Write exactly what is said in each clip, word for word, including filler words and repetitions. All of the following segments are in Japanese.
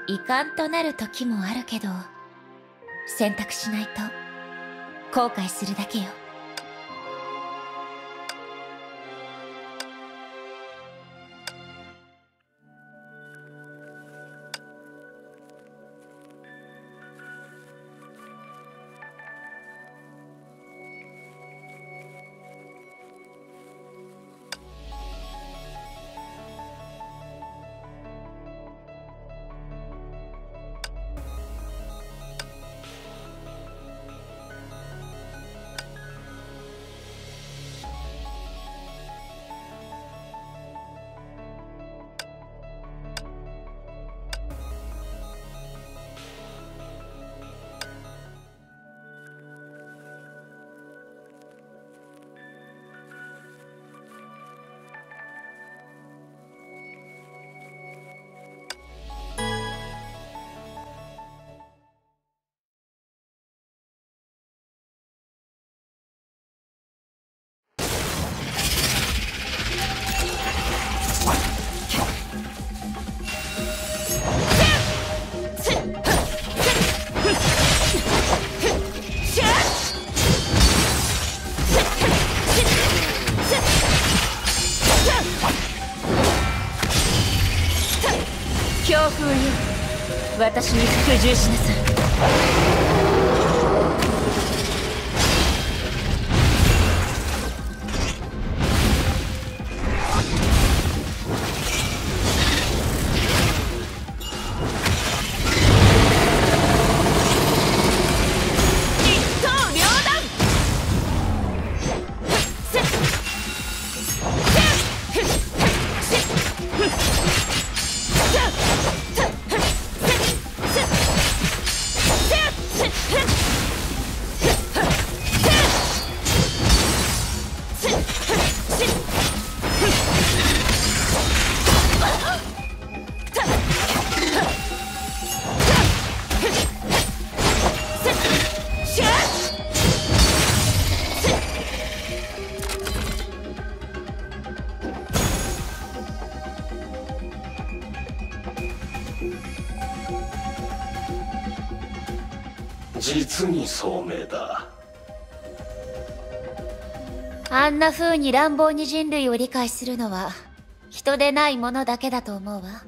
遺憾となる時もあるけど、選択しないと後悔するだけよ。強風よ、私に服従しなさい。 実に聡明だ。 あんな風に乱暴に人類を理解するのは人でないものだけだと思うわ。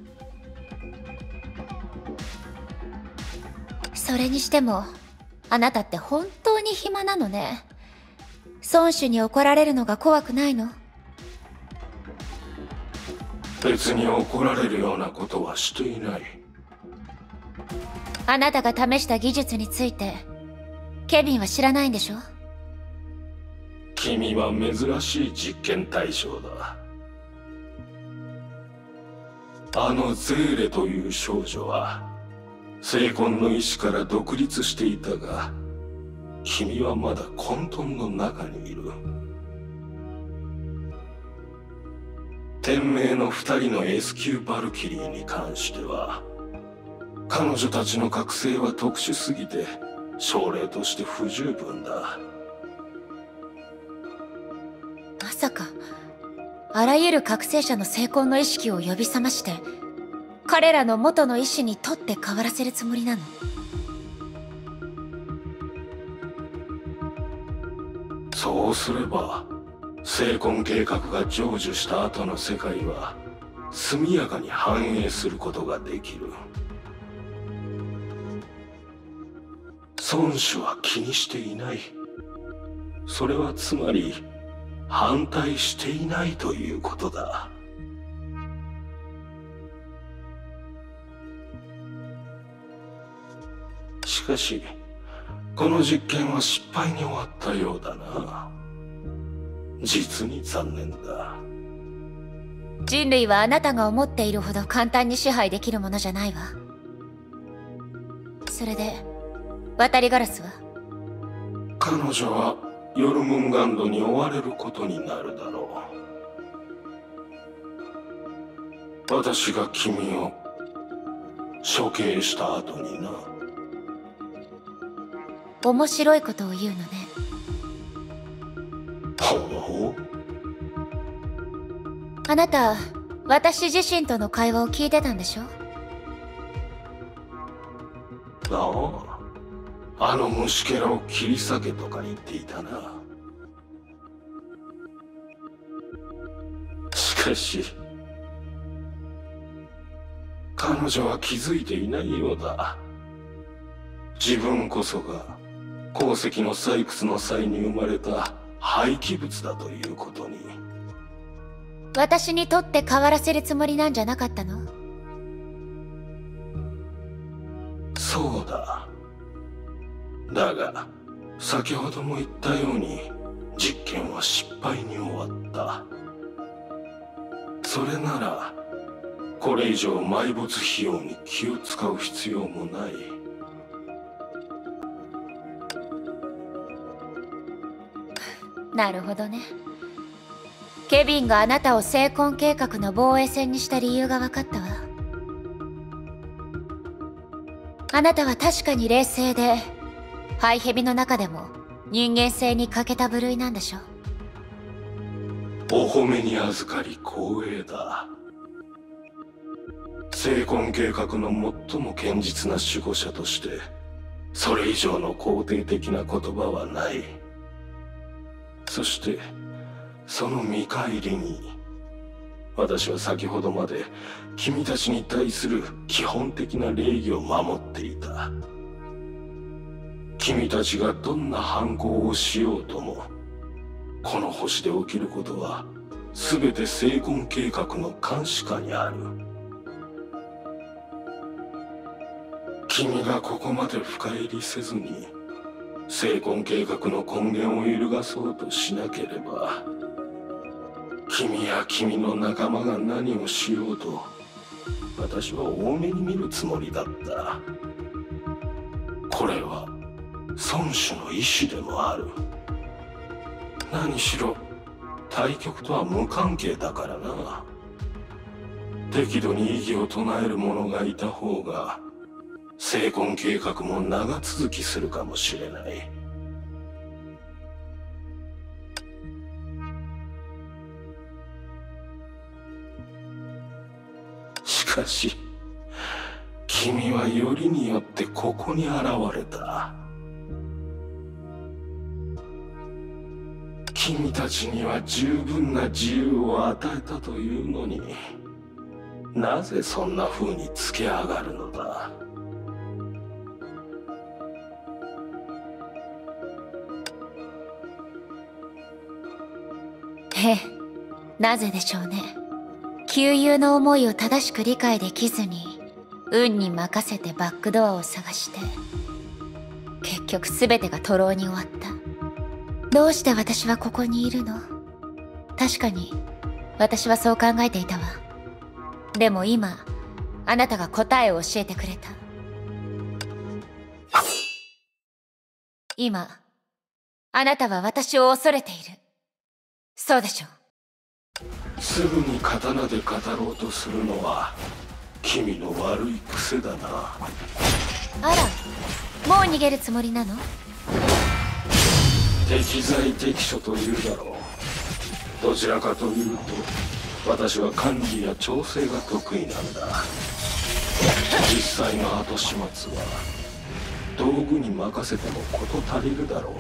それにしてもあなたって本当に暇なのね。孫子に怒られるのが怖くないの？ 別に怒られるようなことはしていない。 あなたが試した技術についてケビンは知らないんでしょ？ 君は珍しい実験対象だ。あのゼーレという少女は精魂の意志から独立していたが、君はまだ混沌の中にいる。天命の二人の エス 級バルキリーに関しては、彼女たちの覚醒は特殊すぎて症例として不十分だ。 まさかあらゆる覚醒者の精魂の意識を呼び覚まして彼らの元の意志に取って代わらせるつもりなの？ そうすれば精魂計画が成就した後の世界は速やかに繁栄することができる。孫子は気にしていない。それはつまり反対していないということだ。しかしこの実験は失敗に終わったようだな。実に残念だ。 人類はあなたが思っているほど簡単に支配できるものじゃないわ。それで渡りガラスは？ 彼女はヨルムンガンドに追われることになるだろう。私が君を処刑した後にな。 面白いことを言うのね。 ほう。 あなた私自身との会話を聞いてたんでしょ？ あの虫けらを切り裂けとか言っていたな。しかし彼女は気づいていないようだ。自分こそが鉱石の採掘の際に生まれた廃棄物だということに。 私にとって変わらせるつもりなんじゃなかったの？ そうだ。だが先ほども言ったように実験は失敗に終わった。それならこれ以上埋没費用に気を使う必要もない。 なるほどね。ケビンがあなたを成婚計画の防衛線にした理由が分かったわ。あなたは確かに冷静でハイヘビの中でも人間性に欠けた部類なんでしょ。 お褒めに預かり光栄だ。成婚計画の最も堅実な守護者としてそれ以上の肯定的な言葉はない。そしてその見返りに私は先ほどまで君たちに対する基本的な礼儀を守っていた。君たちがどんな反抗をしようともこの星で起きることは全て成婚計画の監視下にある。君がここまで深入りせずに成婚計画の根源を揺るがそうとしなければ君や君の仲間が何をしようと私は大目に見るつもりだった。これは孫子の意志でもある。何しろ対局とは無関係だからな。適度に異議を唱える者がいた方が成婚計画も長続きするかもしれない。しかし君はよりによってここに現れた。君たちには十分な自由を与えたというのになぜそんな風につけ上がるのだ。 ええ、なぜでしょうね。旧友の思いを正しく理解できずに運に任せてバックドアを探して結局全てが徒労に終わった。どうして私はここにいるの？確かに私はそう考えていたわ。でも今あなたが答えを教えてくれた。今あなたは私を恐れている。そうでしょう。 すぐに刀で語ろうとするのは君の悪い癖だな。 あら、もう逃げるつもりなの？ 適材適所というだろう。どちらかというと私は管理や調整が得意なんだ。実際の後始末は道具に任せても事足りるだろう。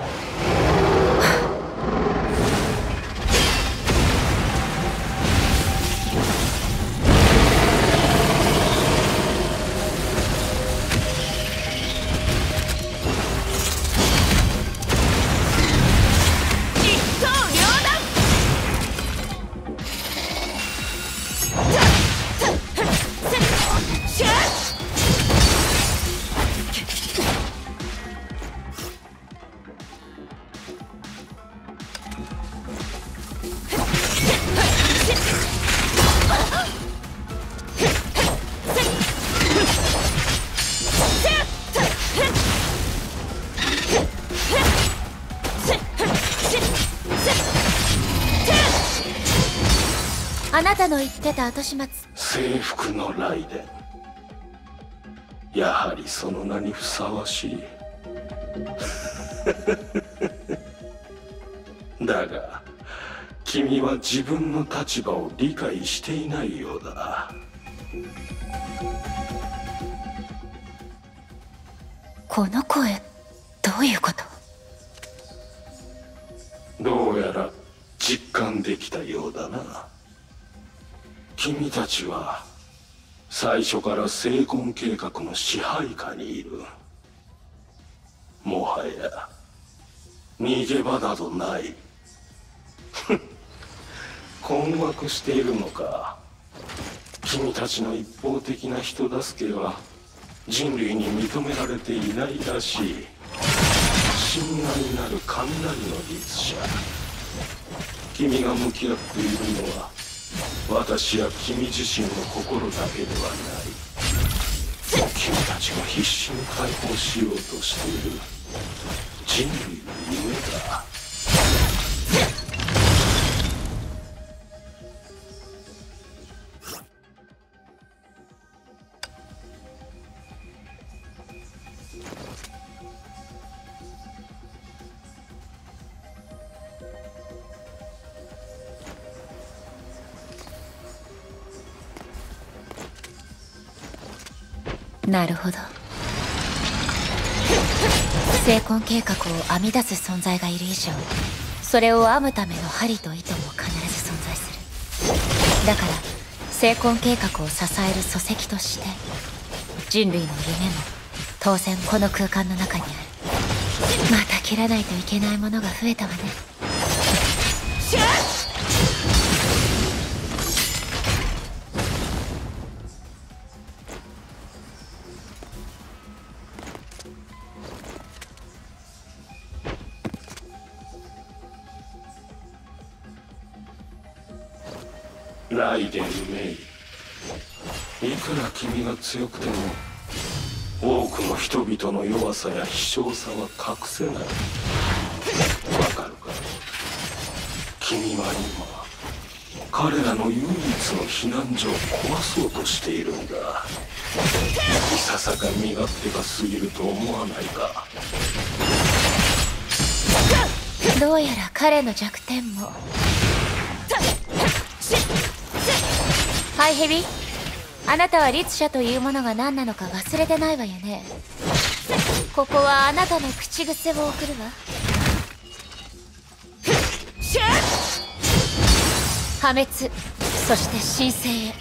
あなたの言ってた後始末。 征服の雷電、やはりその名にふさわしい。だが君は自分の立場を理解していないようだ。 この声、 ういうこと？ どうやら実感できたようだな。君たちは最初から聖魂計画の支配下にいる。もはや逃げ場などない。困惑しているのか。君たちの一方的な人助けは人類に認められていないらしい。神愛なる雷の律者。君が向き合っているのは私や君自身の心だけではない。君たちが必死に解放しようとしている人類の夢だ。 なるほど。聖魂計画を編み出す存在がいる以上、それを編むための針と糸も必ず存在する。だから聖魂計画を支える礎石として人類の夢も当然この空間の中にある。また切らないといけないものが増えたわね。 ライデン・メイ、いくら君が強くても多くの人々の弱さや希少さは隠せない。わかるか？君は今彼らの唯一の避難所を壊そうとしているんだ。いささか身勝手が過ぎると思わないか？ どうやら彼の弱点も。ハイヘビ、あなたは律者というものが何なのか忘れてないわよね。ここはあなたの口癖を送るわ。破滅、そして神聖へ。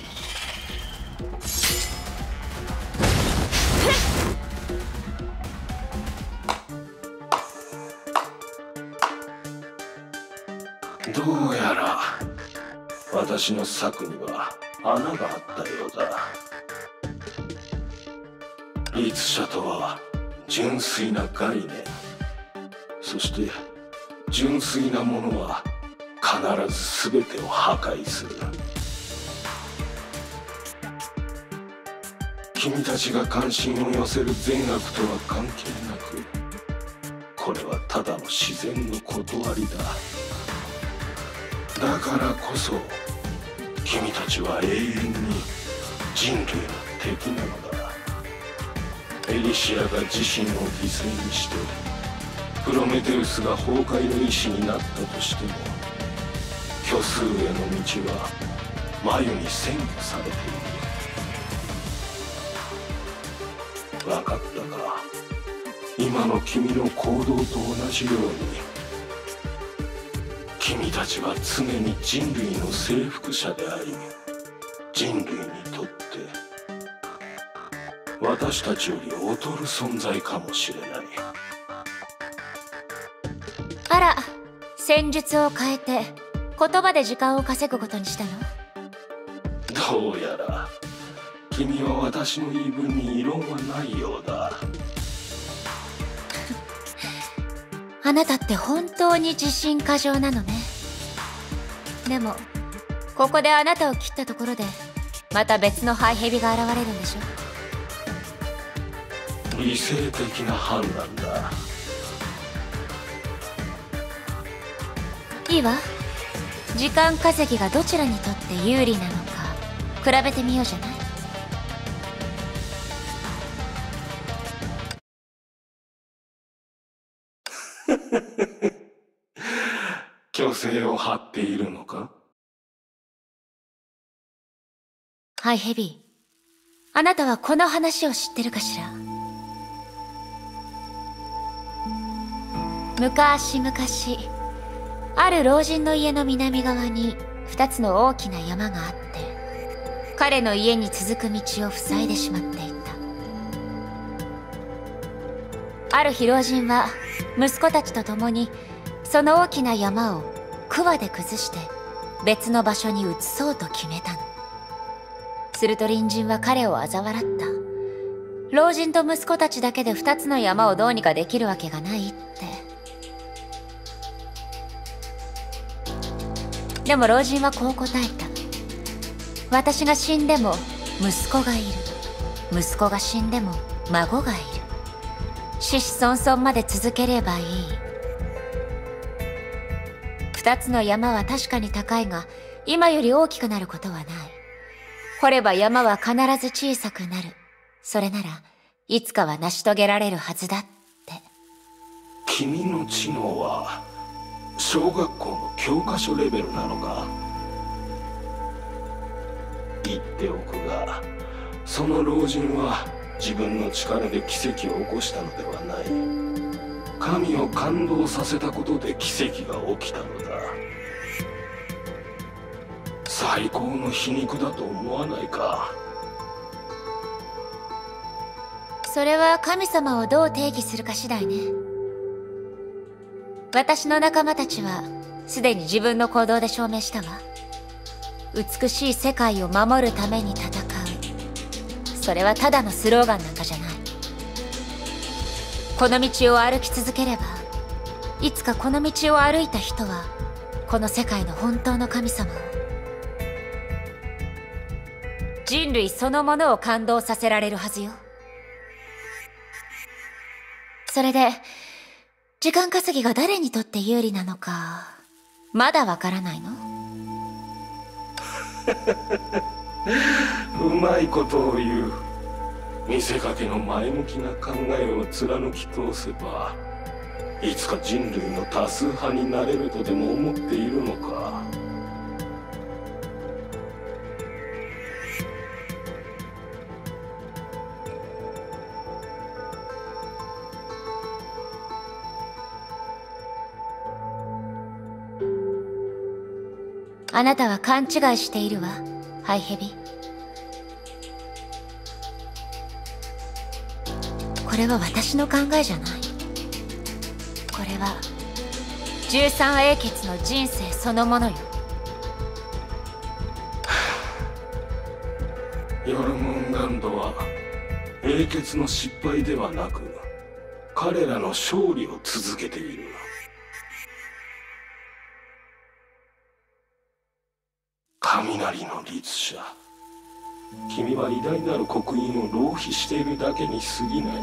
どうやら私の策には穴があったようだ。律者とは純粋な概念、そして純粋なものは必ず全てを破壊する。君たちが関心を寄せる善悪とは関係なく、これはただの自然の断りだ。だからこそ君たちは永遠に人類の敵なのだ。エリシアが自身を犠牲にしてプロメテウスが崩壊の意志になったとしても、虚数への道は繭に占拠されている。分かったか？今の君の行動と同じように君たちは常に人類の征服者であり、人類にとって私たちより劣る存在かもしれない。 あら、戦術を変えて言葉で時間を稼ぐことにしたの？ どうやら君は私の言い分に異論はないようだ。 あなたって本当に自信過剰なのね。でもここであなたを切ったところでまた別のハイヘビが現れるんでしょ？ 理性的な判断だ。 いいわ。時間稼ぎがどちらにとって有利なのか比べてみようじゃない。 虚勢を張っているのか？ ハイヘビー、あなたはこの話を知ってるかしら？ 昔々、ある老人の家の南側に二つの大きな山があって、彼の家に続く道を塞いでしまっていた。ある日老人は息子たちと共にその大きな山を桑で崩して別の場所に移そうと決めたの。すると隣人は彼を嘲笑った。老人と息子たちだけで二つの山をどうにかできるわけがないって。でも老人はこう答えた。私が死んでも息子がいる。息子が死んでも孫がいる。子々孫々まで続ければいい。二つの山は確かに高いが、今より大きくなることはない。掘れば山は必ず小さくなる。それならいつかは成し遂げられるはずだって。 君の知能は小学校の教科書レベルなのか？言っておくが、その老人は自分の力で奇跡を起こしたのではない。神を感動させたことで奇跡が起きたのだ。最高の皮肉だと思わないか？ それは神様をどう定義するか次第ね。私の仲間たちはすでに自分の行動で証明したわ。美しい世界を守るために戦う。それはただのスローガンなんかじゃない。この道を歩き続ければ、いつかこの道を歩いた人はこの世界の本当の神様を、人類そのものを感動させられるはずよ。それで時間稼ぎが誰にとって有利なのかまだわからないの？ うまいことを言う。見せかけの前向きな考えを貫き通せば、いつか人類の多数派になれるとでも思っているのか？ あなたは勘違いしているわ、ハイヘビ。これは私の考えじゃない。これは十三英傑の人生そのものよ。 ヨルムンガンドは英傑の失敗ではなく、彼らの勝利を続けている。雷の律者、君は偉大なる刻印を浪費しているだけに過ぎない。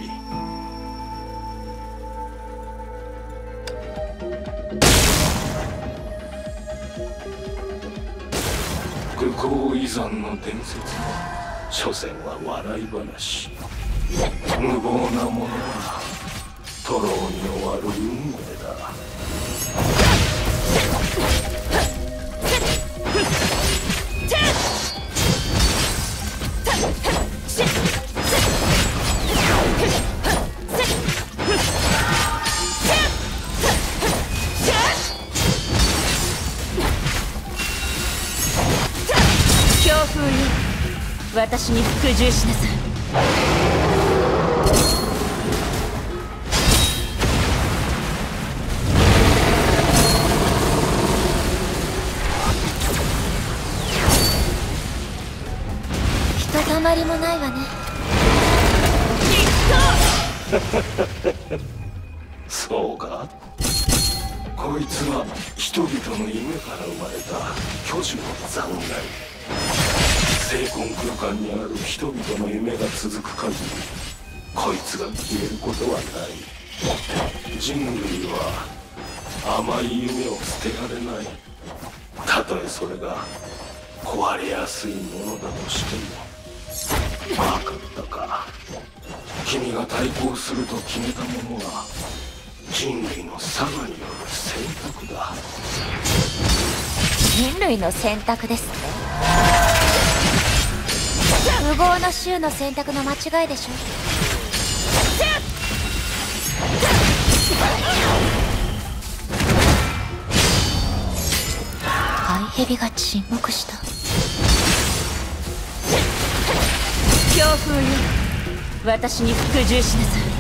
愚行遺産の伝説は所詮は笑い話。無謀なものは徒労に終わる運命だ。 強風よ、私に服従しなさい。ひとたまりもないわね。 そうか。こいつは人々の夢から生まれた巨樹の残骸。聖魂空間にある人々の夢が続く限り、こいつが消えることはない。人類は甘い夢を捨てられない。たとえそれが壊れやすいものだとしても。分かったか。君が対抗すると決めたものは人類の差がによる選択だ。 人類の選択ですって？無謀の衆の選択の間違いでしょ。 蛇が沈黙した。強風よ、私に服従しなさい。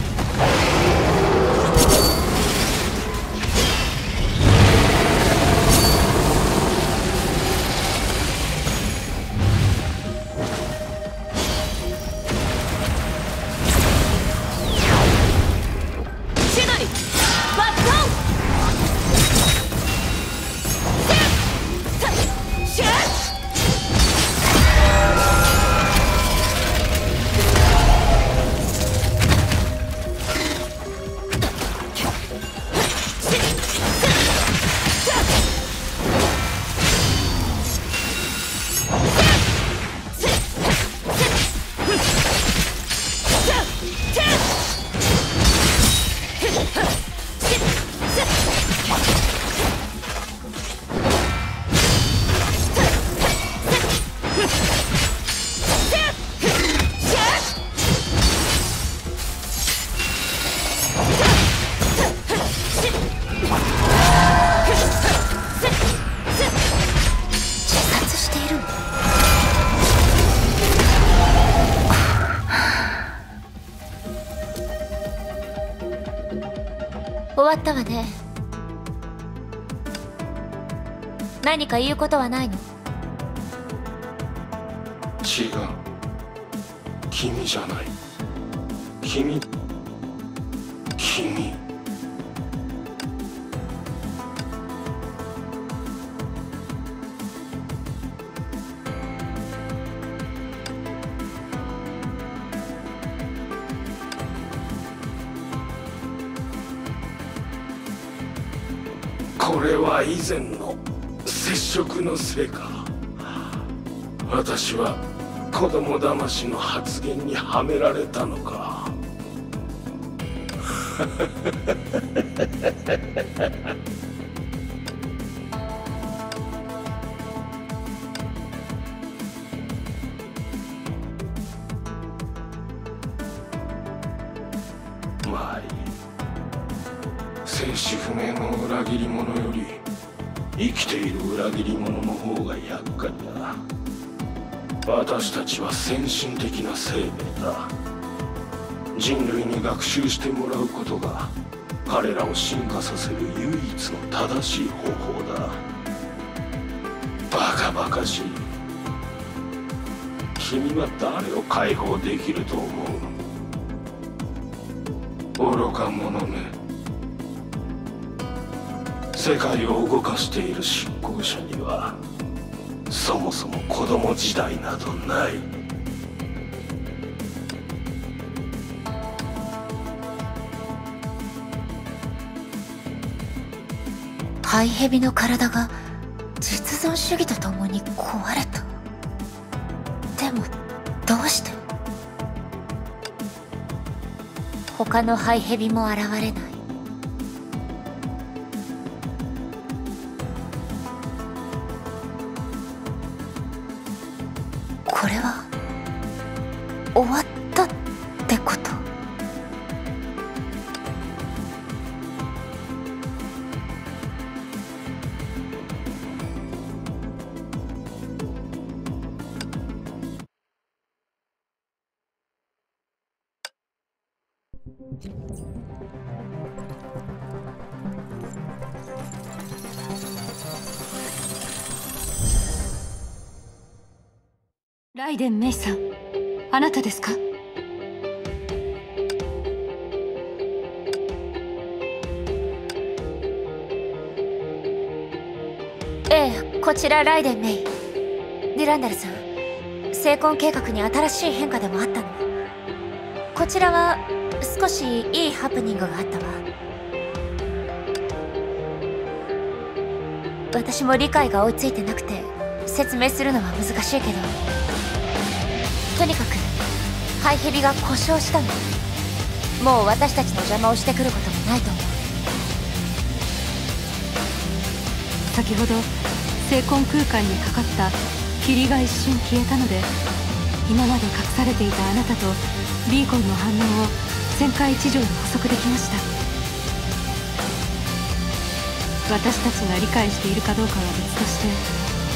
終わったわね。何か言うことはないの？ 違う。君じゃない。君君これは以前の接触のせいか。私は子供騙しの発言にはめられたのか。まあいい。生死不明の裏切り者より生きている裏切り者の方が厄介だ。私たちは先進的な生命だ。人類に学習してもらうことが彼らを進化させる唯一の正しい方法だ。バカバカしい。君は誰を解放できると思う？愚か者め。世界を動かしている執行者にはそもそも子供時代などない。 ハイヘビの体が実存主義とともに壊れた。でもどうして？他のハイヘビも現れない。これは終わったってこと？ ライデンメイさん、あなたですか？ ええ、こちらライデンメイ。ディランダルさん、成婚計画に新しい変化でもあったの？こちらは少しいいハプニングがあったわ。私も理解が追いついてなくて説明するのは難しいけど、とにかくハイヘビが故障したの。もう私たちの邪魔をしてくることもないと思う。 先ほど聖魂空間にかかった霧が一瞬消えたので、今まで隠されていたあなたとビーコンの反応を旋回一条で捕捉できました。私たちが理解しているかどうかは別として、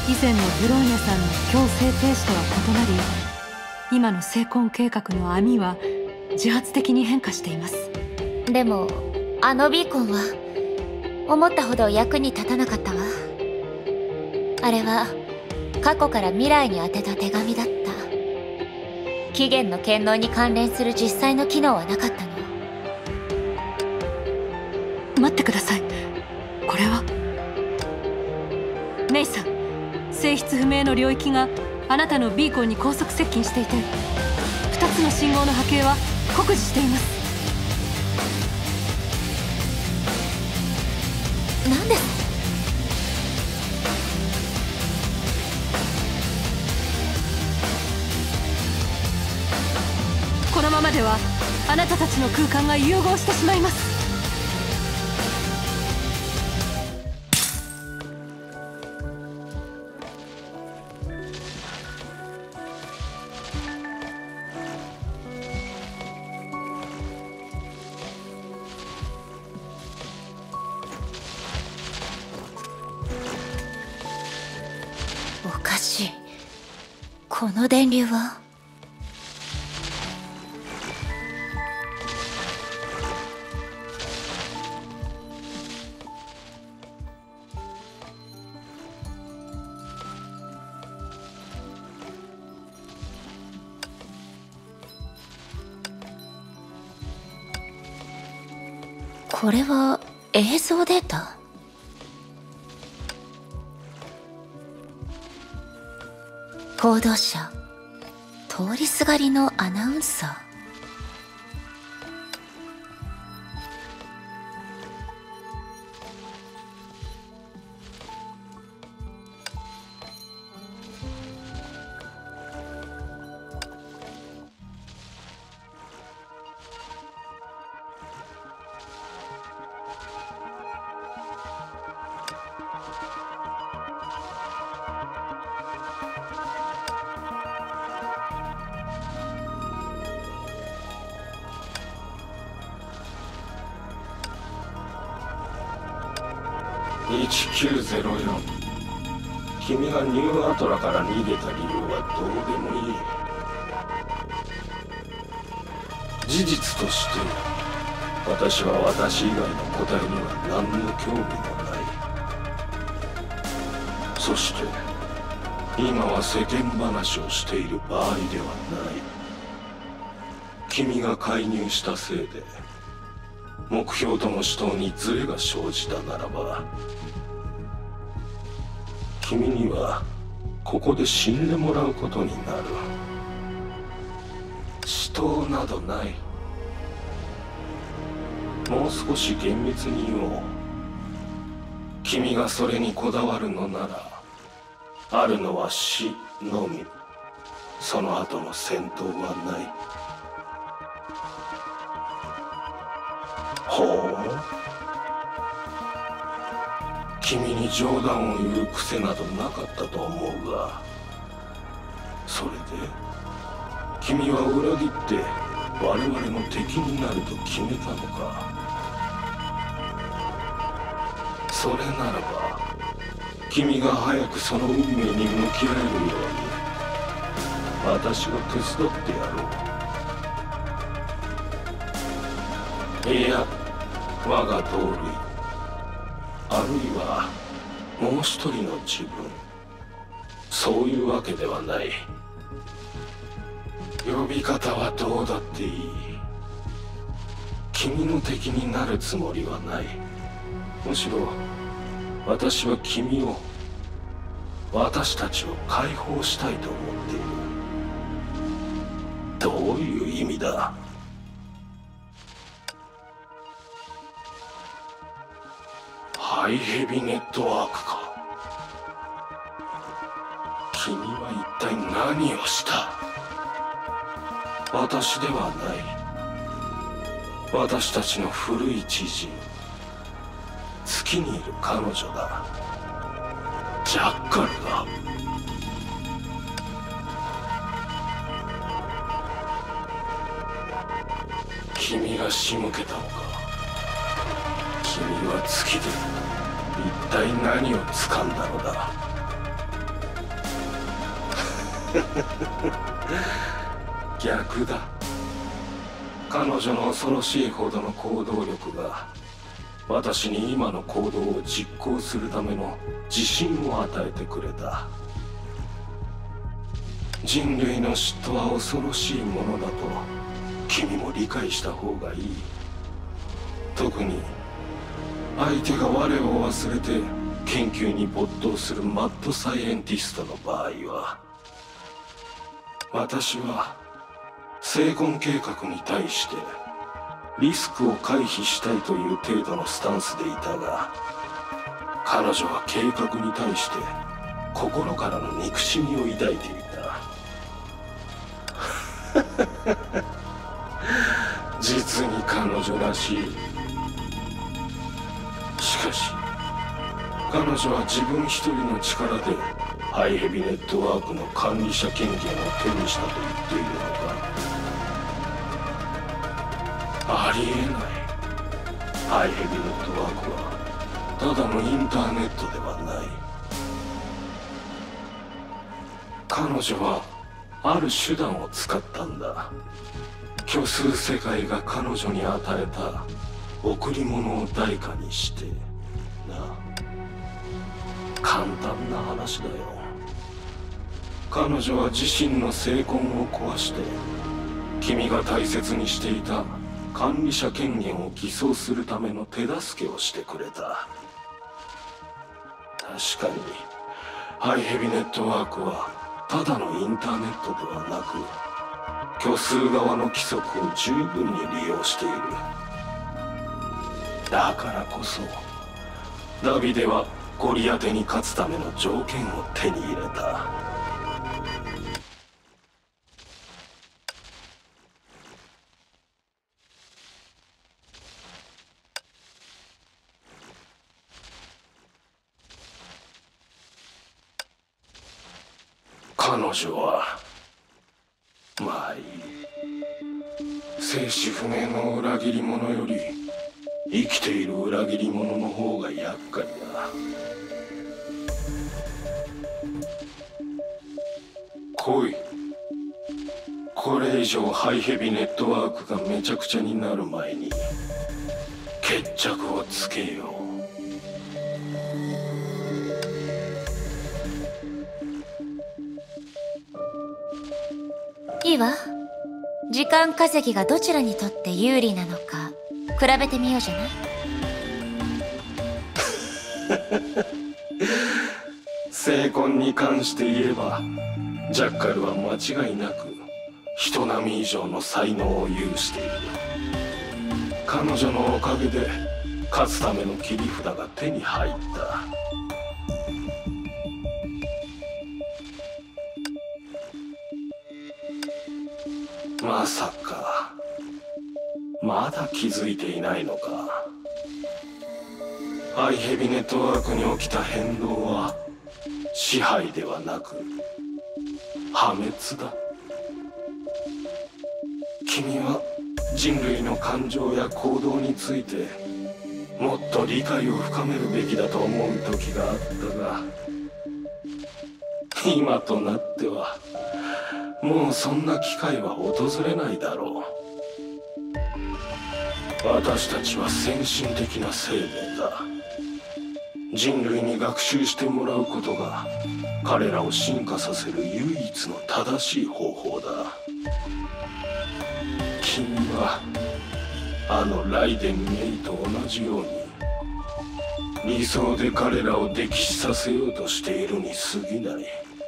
以前のブローニャさんの強制停止とは異なり、今の成婚計画の網は自発的に変化しています。 でもあのビーコンは思ったほど役に立たなかったわ。あれは過去から未来に宛てた手紙だった。起源の権能に関連する実際の機能はなかったの。 待ってください。これはメイさん、性質不明の領域があなたのビーコンに高速接近していて、ふたつの信号の波形は酷似しています。 なんで？ このままではあなたたちの空間が融合してしまいます。 おかしい。この電流は？これは映像データ？報道者、通りすがりのアナウンサー。 いちきゅうゼロよん、君がニューアトラから逃げた理由はどうでもいい。事実として私は私以外の答えには何の興味もない。そして今は世間話をしている場合ではない。君が介入したせいで目標との主導にズレが生じたならば、君にはここで死んでもらうことになる。死闘などない。もう少し厳密に言おう。君がそれにこだわるのなら、あるのは死のみ。その後の戦闘はない。ほう、君に冗談を言う癖などなかったと思うが、それで君は裏切って我々の敵になると決めたのか。それならば君が早くその運命に向き合えるように私が手伝ってやろう。いや、我が同類、あるいはもう一人の自分、そういうわけではない。呼び方はどうだっていい。君の敵になるつもりはない。むしろ私は君を、私たちを解放したいと思っている。どういう意味だ。ハイヘビネットワークか。君は一体何をした。私ではない。私たちの古い知人、月にいる彼女だ。ジャッカルが。君が仕向けたのか。君は月で一体何を掴んだのだ。 逆だ。彼女の恐ろしいほどの行動力が私に今の行動を実行するための自信を与えてくれた。人類の嫉妬は恐ろしいものだと君も理解した方がいい。特に相手が我を忘れて研究に没頭するマッドサイエンティストの場合は。私は成婚計画に対してリスクを回避したいという程度のスタンスでいたが、彼女は計画に対して心からの憎しみを抱いていた。実に彼女らしい。しかし彼女は自分一人の力でハイヘビネットワークの管理者権限を手にしたと言っているのか。ありえない。ハイヘビネットワークはただのインターネットではない。彼女はある手段を使ったんだ。虚数世界が彼女に与えた贈り物を代価にしてな。簡単な話だよ。彼女は自身の成婚を壊して君が大切にしていた管理者権限を偽装するための手助けをしてくれた。確かにハイヘビネットワークはただのインターネットではなく虚数側の規則を十分に利用している。だからこそダビデはゴリアテに勝つための条件を手に入れた。彼女はまあいい。生死不明の裏切り者より生きている裏切り者の方が厄介だ。来い。これ以上ハイヘビネットワークがめちゃくちゃになる前に決着をつけよう。 いいわ。時間稼ぎがどちらにとって有利なのか比べてみようじゃない。 成婚に関して言えばジャッカルは間違いなく人並み以上の才能を有している。彼女のおかげで勝つための切り札が手に入った。まさかまだ気づいていないのか。ハイヘビネットワークに起きた変動は支配ではなく破滅だ。君は人類の感情や行動についてもっと理解を深めるべきだと思う時があったが、今となってはもうそんな機会は訪れないだろう。私たちは先進的な生命だ。人類に学習してもらうことが彼らを進化させる唯一の正しい方法だ。君はあのライデン・メイと同じように理想で彼らを溺死させようとしているに過ぎない。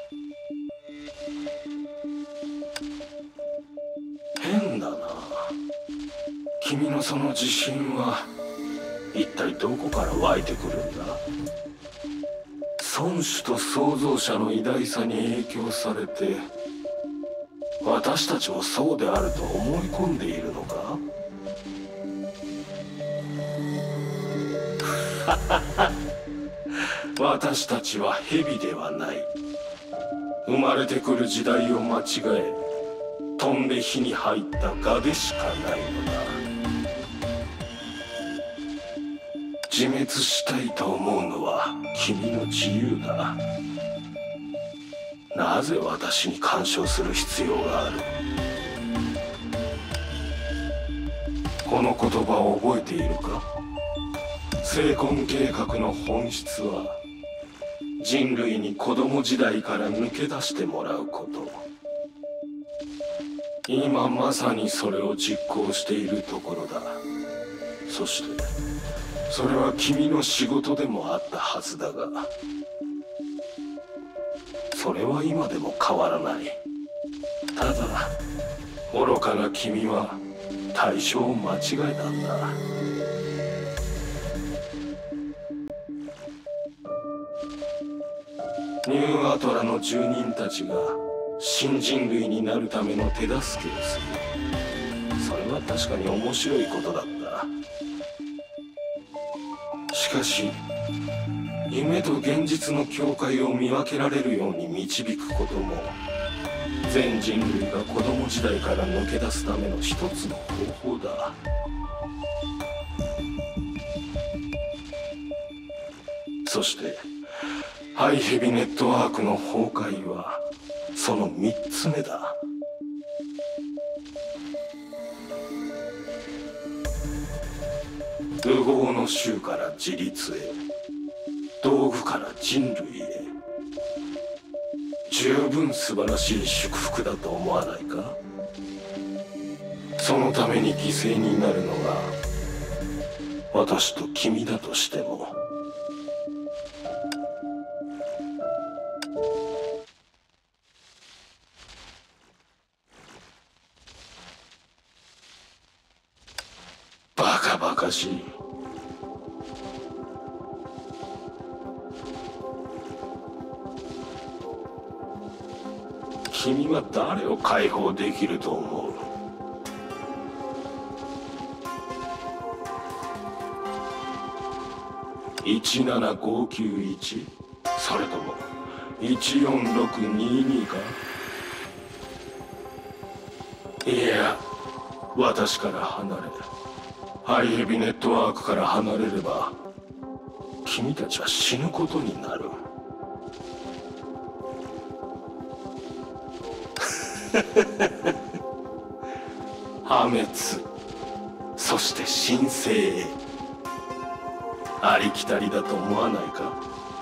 変だな。君のその自信は一体どこから湧いてくるんだ。孫子と創造者の偉大さに影響されて私たちもそうであると思い込んでいるのか。私たちは蛇ではない。生まれてくる時代を間違え飛んで火に入った蛾でしかないのだ。自滅したいと思うのは君の自由だ。 なぜ私に干渉する必要がある？この言葉を覚えているか？聖魂計画の本質は人類に子供時代から抜け出してもらうこと。今まさにそれを実行しているところだ。そしてそれは君の仕事でもあったはずだが、それは今でも変わらない。ただ愚かな君は対象を間違えたんだ。ニューアトラの住人たちが新人類になるための手助けをする。それは確かに面白いことだった。しかし夢と現実の境界を見分けられるように導くことも全人類が子供時代から抜け出すための一つの方法だ。そしてハイヘビネットワークの崩壊はその三つ目だ。烏合の衆から自立へ、道具から人類へ。十分素晴らしい祝福だと思わないか？そのために犠牲になるのが私と君だとしても。バカバカしい。君は誰を解放できると思う？いちななごきゅういち？それともいちよんろくににか？いや、私から離れ、ハイヘビネットワークから離れれば君たちは死ぬことになる。破滅、そして神聖へ。ありきたりだと思わないか？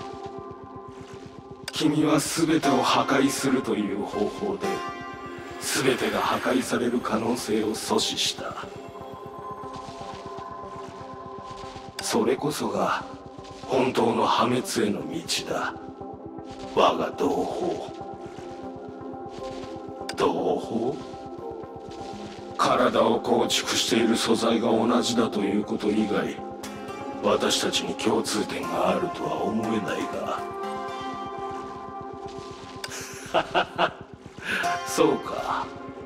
君は全てを破壊するという方法で全てが破壊される可能性を阻止した。それこそが本当の破滅への道だ。我が同胞。同胞？体を構築している素材が同じだということ以外、私たちに共通点があるとは思えないが。そうか。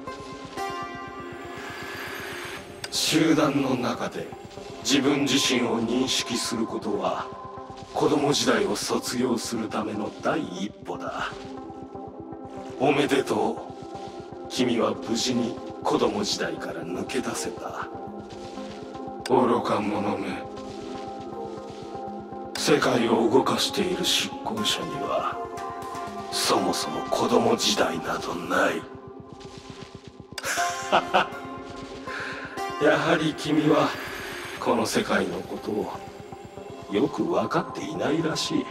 集団の中で自分自身を認識することは子供時代を卒業するための第一歩だ。おめでとう。君は無事に子供時代から抜け出せた。愚か者め。世界を動かしている執行者にはそもそも子供時代などない。やはり君はこの世界のことをよく分かっていないらしい。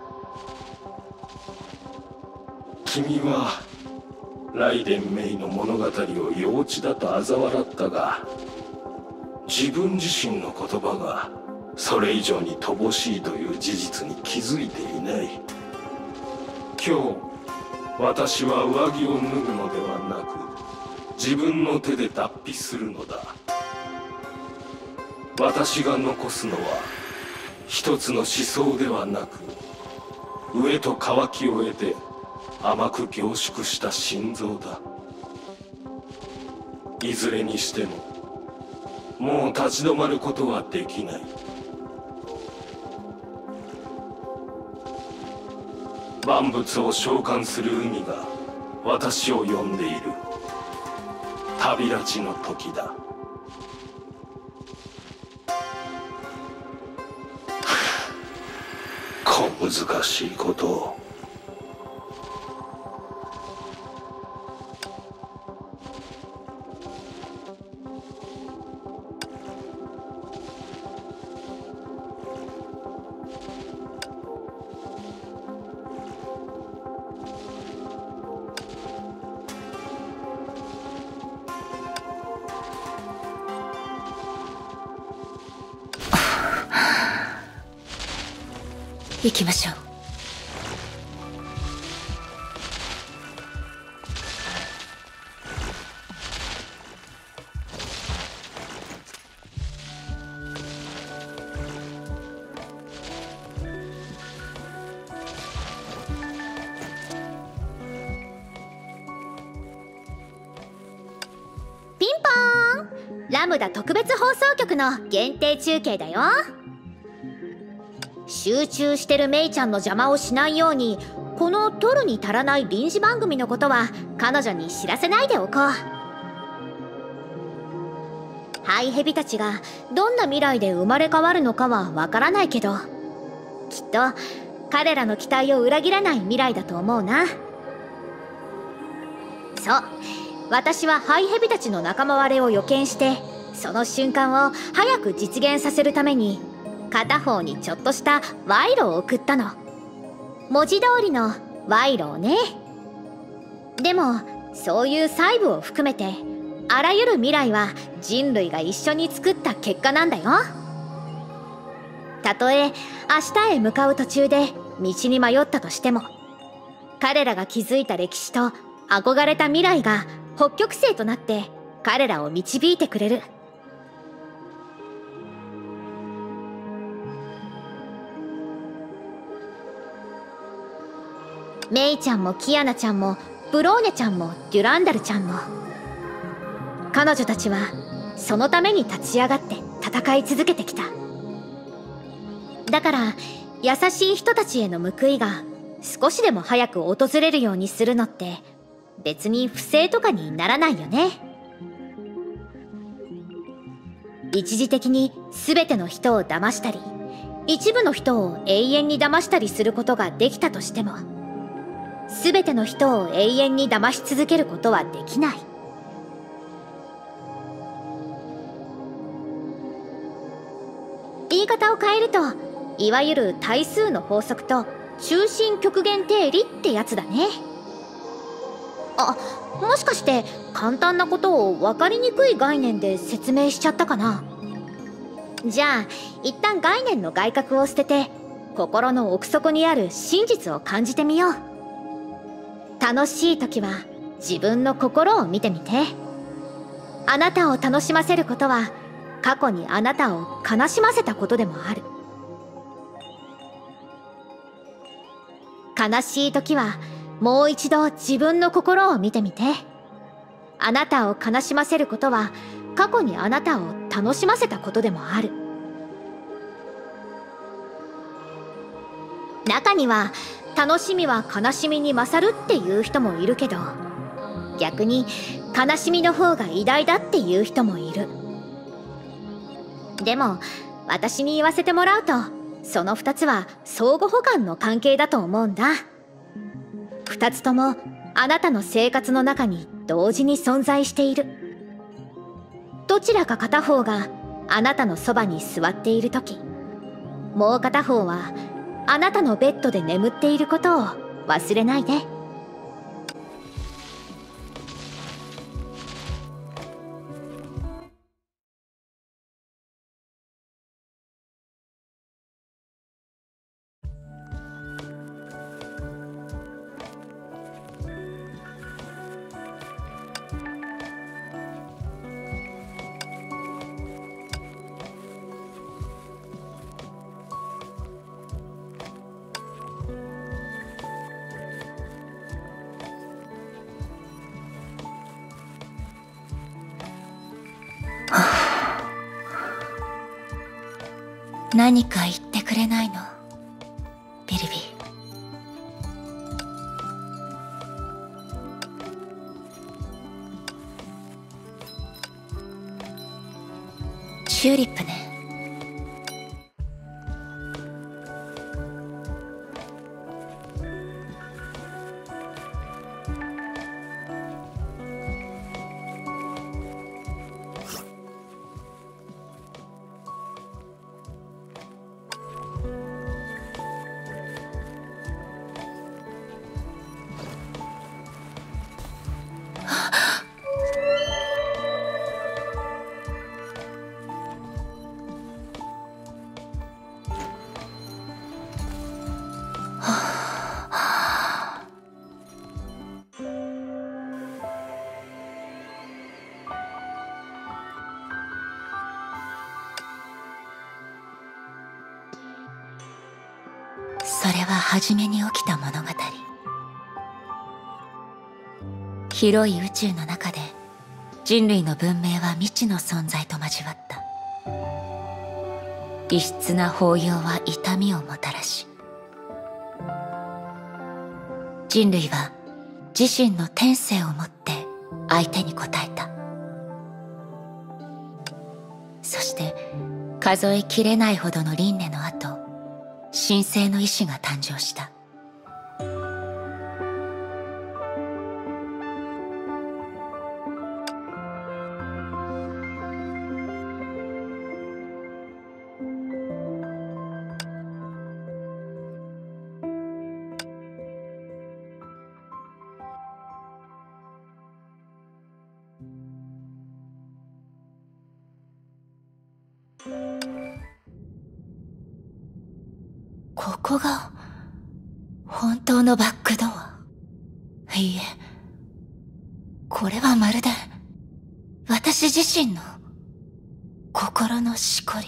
君はライデン・メイの物語を幼稚だと嘲笑ったが、自分自身の言葉がそれ以上に乏しいという事実に気づいていない。今日私は上着を脱ぐのではなく自分の手で脱皮するのだ。私が残すのは一つの思想ではなく、飢えと渇きを得て甘く凝縮した心臓だ。いずれにしてももう立ち止まることはできない。万物を召喚する海が私を呼んでいる。旅立ちの時だ。小難しいことを。 行きましょう。 ピンポーン、ラムダ特別放送局の限定中継だよ。集中してるメイちゃんの邪魔をしないように、この取るに足らない臨時番組のことは彼女に知らせないでおこう。ハイヘビたちがどんな未来で生まれ変わるのかはわからないけど、きっと彼らの期待を裏切らない未来だと思うな。そう、私はハイヘビたちの仲間割れを予見して、その瞬間を早く実現させるために片方にちょっとした賄賂を送ったの。文字通りの賄賂をね。でもそういう細部を含めて、あらゆる未来は人類が一緒に作った結果なんだよ。たとえ明日へ向かう途中で道に迷ったとしても、彼らが築いた歴史と憧れた未来が北極星となって彼らを導いてくれる。メイちゃんもキアナちゃんもブローネちゃんもデュランダルちゃんも、彼女たちはそのために立ち上がって戦い続けてきた。だから優しい人たちへの報いが少しでも早く訪れるようにするのって別に不正とかにならないよね。一時的に全ての人を騙したり、一部の人を永遠に騙したりすることができたとしても、全ての人を永遠に騙し続けることはできない。言い方を変えると、いわゆる対数の法則と中心極限定理ってやつだね。あ、もしかして簡単なことを分かりにくい概念で説明しちゃったかな。じゃあ一旦概念の外角を捨てて、心の奥底にある真実を感じてみよう。楽しい時は自分の心を見てみて。あなたを楽しませることは過去にあなたを悲しませたことでもある。悲しい時はもう一度自分の心を見てみて。あなたを悲しませることは過去にあなたを楽しませたことでもある。中には楽しみは悲しみに勝るっていう人もいるけど、逆に悲しみの方が偉大だっていう人もいる。でも私に言わせてもらうと、その二つは相互補完の関係だと思うんだ。二つともあなたの生活の中に同時に存在している。どちらか片方があなたのそばに座っているとき、もう片方はあなたのベッドで眠っていることを忘れないで。 何か言ってくれないの、ビリビ。チューリップね。 れは初めに起きた物語。広い宇宙の中で人類の文明は未知の存在と交わった。異質な抱擁は痛みをもたらし、人類は自身の天性をもって相手に応えた。そして数えきれないほどの輪廻の後、神聖の意志が誕生した。ここが本当のバックドア。いいえ、これはまるで私自身の心のしこり。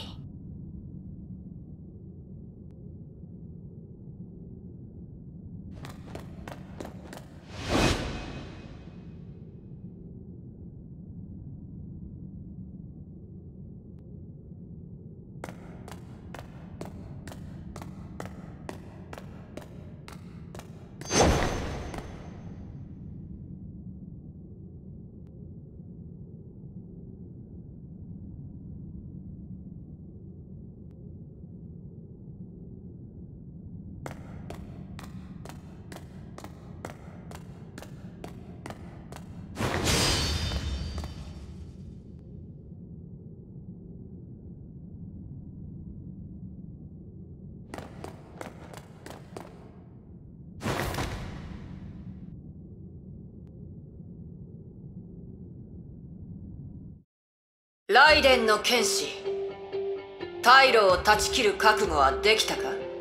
ライデンの剣士、退路を断ち切る覚悟はできたか？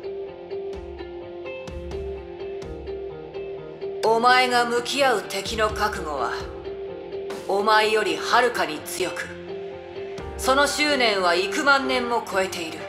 お前が向き合う敵の覚悟はお前よりはるかに強く、その執念は幾万年も超えている。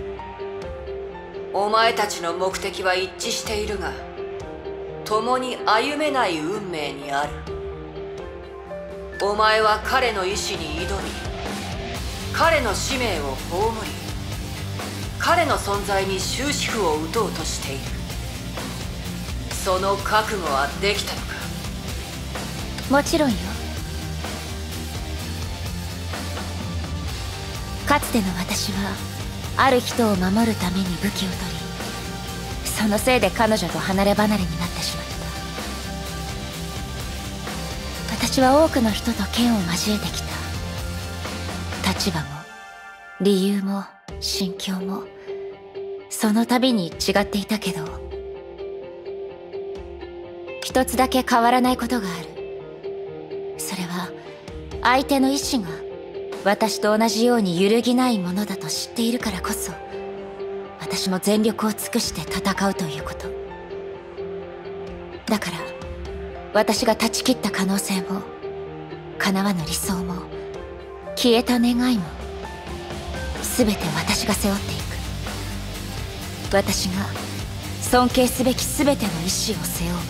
お前たちの目的は一致しているが、共に歩めない運命にある。お前は彼の意志に挑み、彼の使命を葬り、彼の存在に終止符を打とうとしている。その覚悟はできたのか？ もちろんよ。かつての私はある人を守るために武器を取り、そのせいで彼女と離れ離れになってしまった。私は多くの人と剣を交えてきた。立場も理由も心境もその度に違っていたけど、一つだけ変わらないことがある。それは相手の意志が私と同じように揺るぎないものだと知っているからこそ、私も全力を尽くして戦うということだから。私が断ち切った可能性も叶わぬ理想も消えた願いも全て私が背負っていく。私が尊敬すべき全ての意志を背負うわ。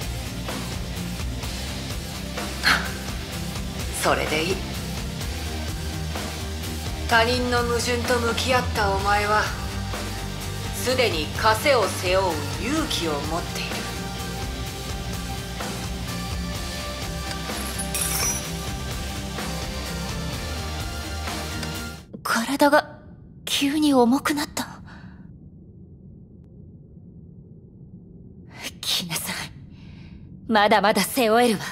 それでいい。他人の矛盾と向き合ったお前はすでに枷を背負う勇気を持っている。 体が急に重くなった。来なさい。まだまだ背負えるわ。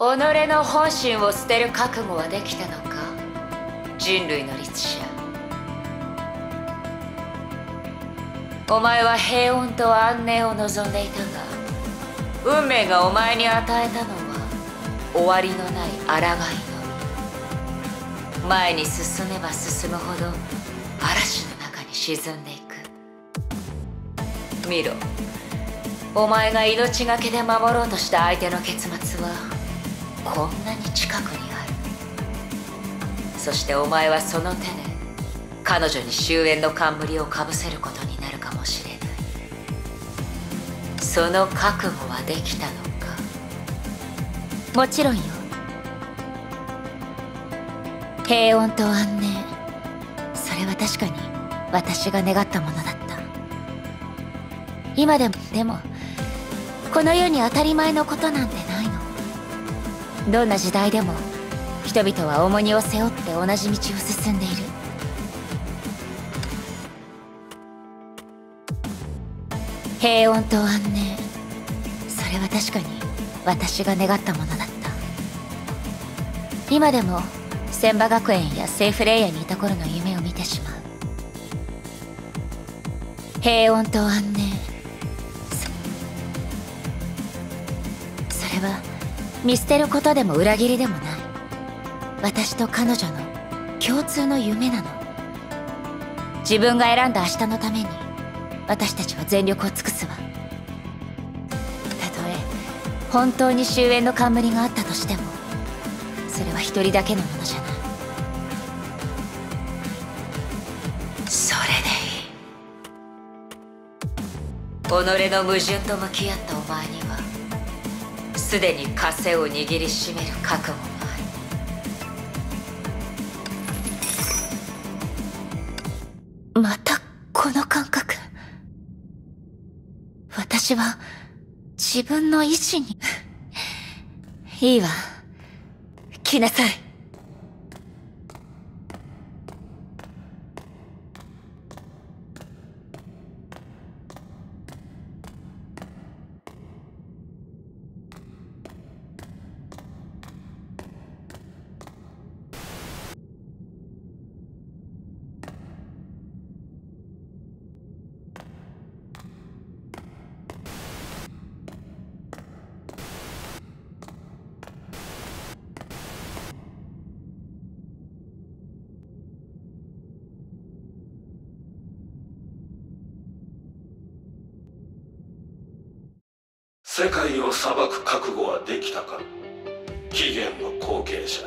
己の本心を捨てる覚悟はできたのか、人類の律者。お前は平穏と安寧を望んでいたが、運命がお前に与えたのは終わりのない抗いのみ。前に進めば進むほど嵐の中に沈んでいく。見ろ、お前が命がけで守ろうとした相手の結末はこんなに近くにある。そしてお前はその手で彼女に終焉の冠をかぶせることになるかもしれない。その覚悟はできたのか。 もちろんよ。平穏と安寧、それは確かに私が願ったものだった。今でもでもこの世に当たり前のことなんてないの。どんな時代でも人々は重荷を背負って同じ道を進んでいる。平穏と安寧、それは確かに私が願ったものだった。今でも千葉学園やセーフレイヤにいた頃の夢を見てしまう。平穏と安寧、そそれは見捨てることでも裏切りでもない。私と彼女の共通の夢なの。自分が選んだ明日のために私たちは全力を尽くすわ。たとえ本当に終焉の冠があったとしても、それは一人だけのものじゃない。それでいい。己の矛盾と向き合ったお前にはすでに枷を握りしめる覚悟がある。またこの感覚。私は自分の意志にいいわ、来なさい。 世界を裁く覚悟はできたか、起源の後継者。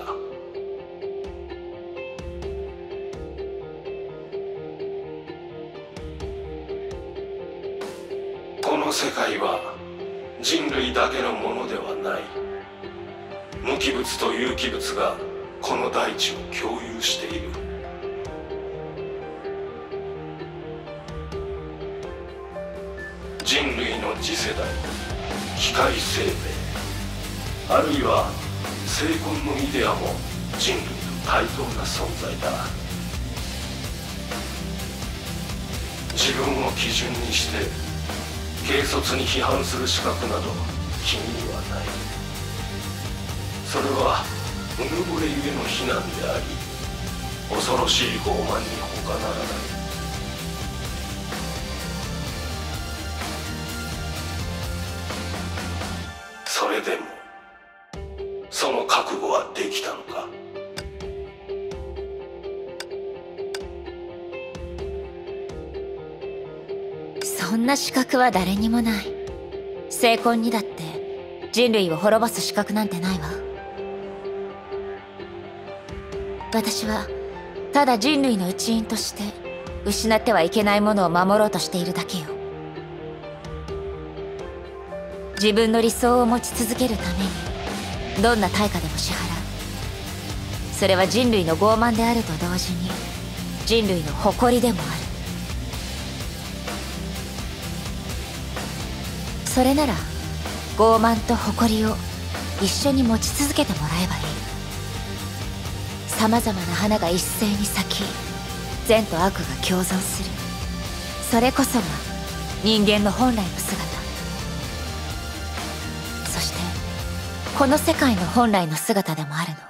この世界は人類だけのものではない。無機物と有機物がこの大地を共有している。人類の次世代、機械生命、あるいは精魂のイデアも人類と対等な存在だ。自分を基準にして軽率に批判する資格など君にはない。それはうぬぼれゆえの非難であり、恐ろしい傲慢に他ならない。それでもその覚悟はできたのか。 そんな資格は誰にもない。精魂にだって人類を滅ぼす資格なんてないわ。私はただ人類の一員として失ってはいけないものを守ろうとしているだけよ。自分の理想を持ち続けるためにどんな対価でも支払う。それは人類の傲慢であると同時に人類の誇りでもある。それなら傲慢と誇りを一緒に持ち続けてもらえばいい。さまざまな花が一斉に咲き、善と悪が共存する。それこそが人間の本来の姿。そしてこの世界の本来の姿でもあるの。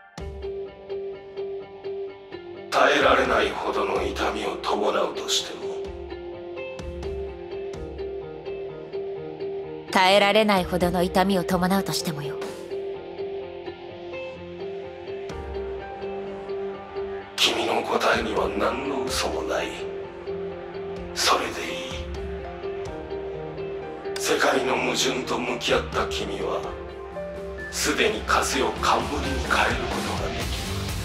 耐えられないほどの痛みを伴うとしても。 耐えられないほどの痛みを伴うとしてもよ。 君の答えには何の嘘もない。それでいい。世界の矛盾と向き合った君はすでに風を冠に変えることができる。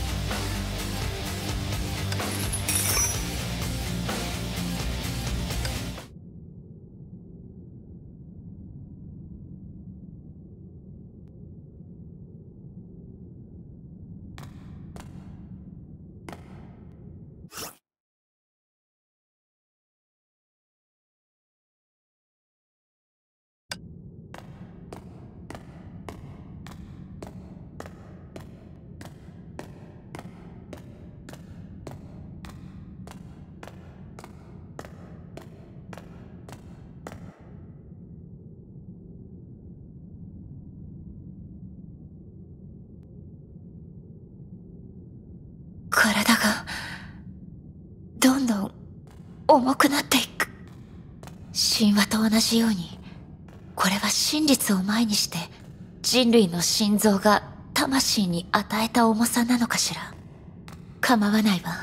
体がどんどん重くなっていく。神話と同じように、これは真実を前にして人類の心臓が魂に与えた重さなのかしら。構わないわ。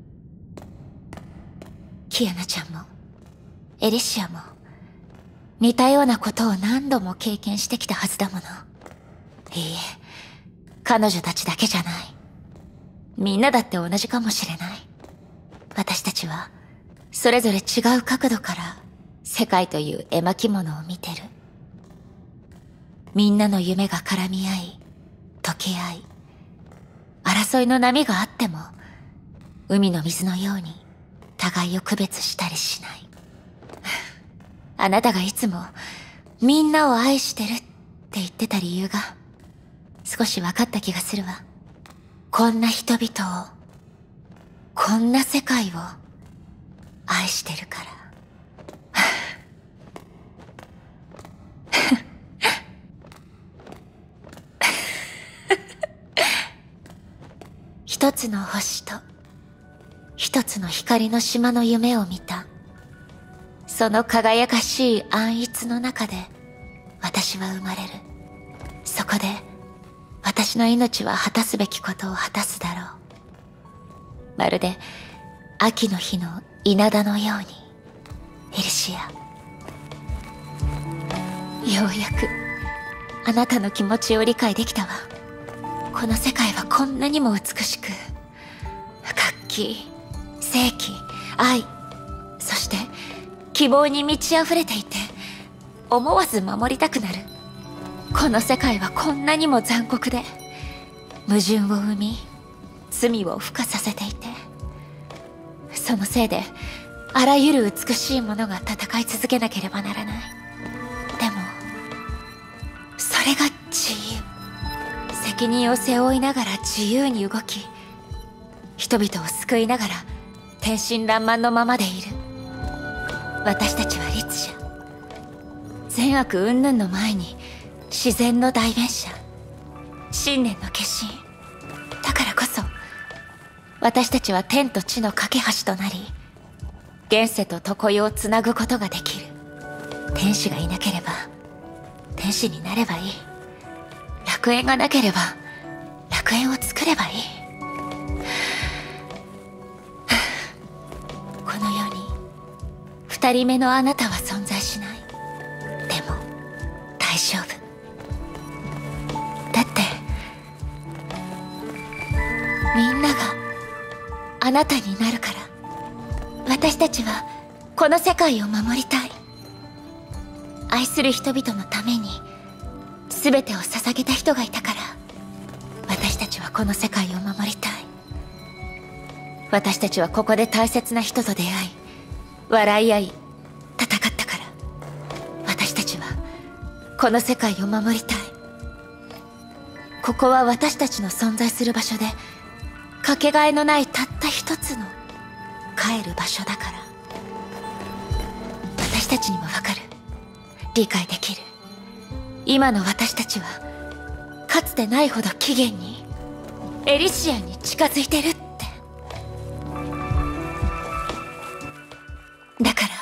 キアナちゃんもエリシアも似たようなことを何度も経験してきたはずだもの。いいえ、彼女たちだけじゃない。みんなだって同じかもしれない。私たちはそれぞれ違う角度から世界という絵巻物を見てる。みんなの夢が絡み合い、溶け合い、争いの波があっても海の水のように互いを区別したりしない。あなたがいつもみんなを愛してるって言ってた理由が少し分かった気がするわ。こんな人々を、こんな世界を愛してるから。一つの星と一つの光の島の夢を見た。その輝かしい暗逸の中で私は生まれる。そこで私の命は果たすべきことを果たすだろう。まるで秋の日の稲田のように。エリシア、ようやくあなたの気持ちを理解できたわ。この世界はこんなにも美しく、活気、正義、愛、そして希望に満ち溢れていて、思わず守りたくなる。この世界はこんなにも残酷で、矛盾を生み、罪を付加させていて、そのせいであらゆる美しいものが戦い続けなければならない。でもそれが自由。責任を背負いながら自由に動き、人々を救いながら天真爛漫のままでいる。私たちは律者。善悪云々の前に自然の代弁者、信念の化身。だからこそ私たちは天と地の架け橋となり、現世と常世をつなぐことができる。天使がいなければ天使になればいい。楽園がなければ楽園を作ればいい。この世に二人目のあなたは存在しない。でも大丈夫。だってみんながあなたになるから。私たちはこの世界を守りたい。愛する人々のために全てを捧げた人がいたから、私たちはこの世界を守りたい。私たちはここで大切な人と出会い、笑い合い、戦ったから。私たちはこの世界を守りたい。ここは私たちの存在する場所で、かけがえのないたった一つの帰る場所だから。私たちにもわかる。理解できる。今の私たちはつてないほど起源に、エリシアに近づいてるって。だから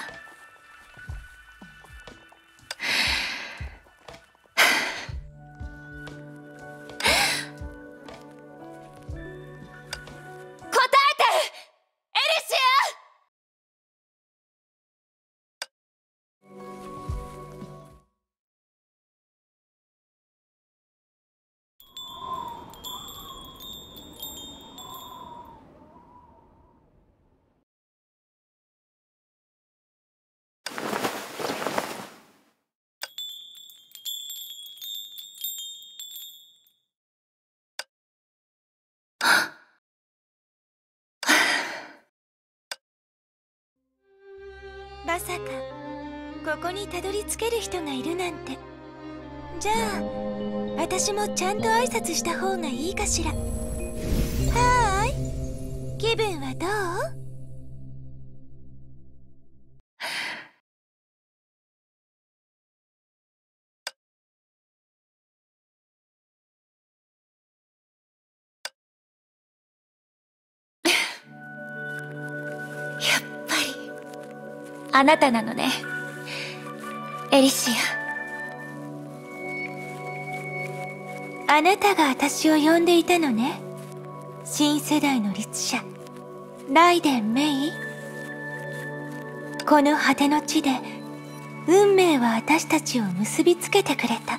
まさかここにたどり着ける人がいるなんて。じゃあ私もちゃんと挨拶した方がいいかしら。はーい、気分はどう？ あなたなのね、エリシア。あなたが私を呼んでいたのね。新世代の律者ライデン・メイ。この果ての地で運命は私たちを結びつけてくれた。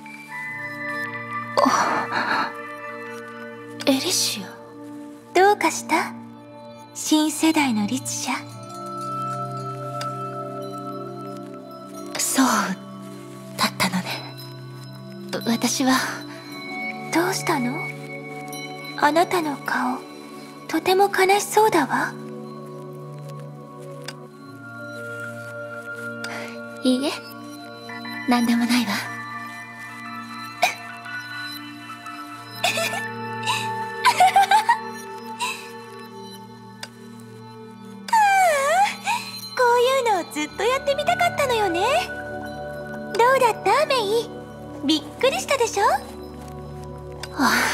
エリシア。 どうかした？新世代の律者。 そうだったのね。私は。 どうしたの？あなたの顔とても悲しそうだわ。 いいえ、何でもないわ。 こういうのずっとやってみたかったのよね。どうだったメイ？びっくりしたでしょ？ はあ、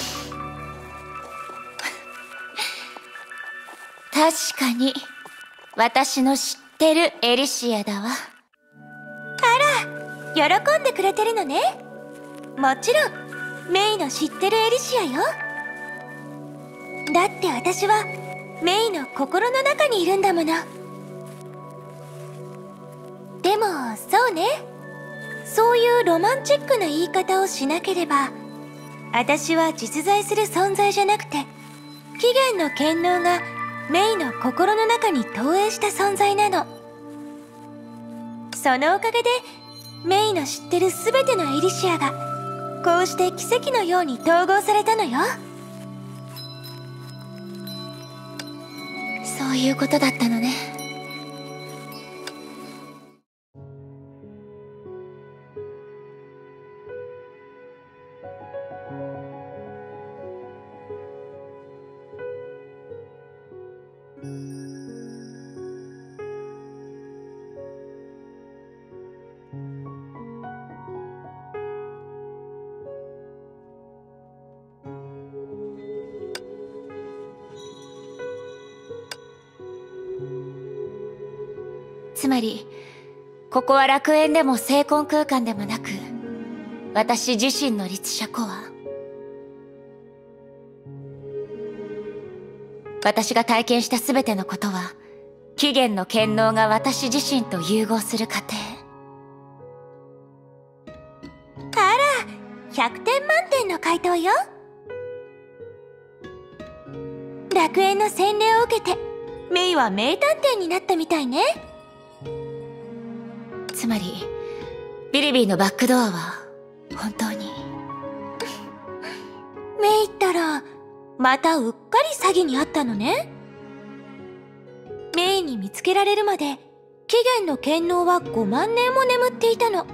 確かに私の知ってるエリシアだわ。 あら、喜んでくれてるのね。もちろんメイの知ってるエリシアよ。だって私はメイの心の中にいるんだもの。でもそうね、そういうロマンチックな言い方をしなければ、私は実在する存在じゃなくて、起源の権能がメイの心の中に投影した存在なの。そのおかげでメイの知ってる全てのエリシアがこうして奇跡のように統合されたのよ。 そういうことだったのね。つまりここは楽園でも精魂空間でもなく、私自身の律者コア。私が体験した全てのことは起源の権能が私自身と融合する過程。 あら、ひゃくてん満点の回答よ。楽園の洗礼を受けてメイは名探偵になったみたいね。 つまりビリビーのバックドアは本当に。 メイったらまたうっかり詐欺にあったのね。メイに見つけられるまで起源の権能はごまんねんも眠っていたの。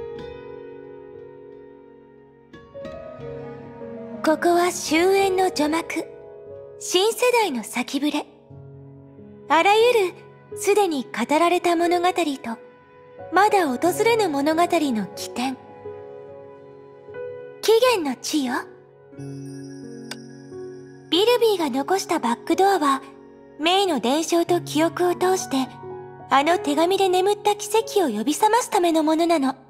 ここは終焉の序幕、新世代の先触れ。あらゆるすでに語られた物語とまだ訪れぬ物語の起点。起源の地よ。 ビルビーが残したバックドアはメイの伝承と記憶を通してあの手紙で眠った奇跡を呼び覚ますためのものなの。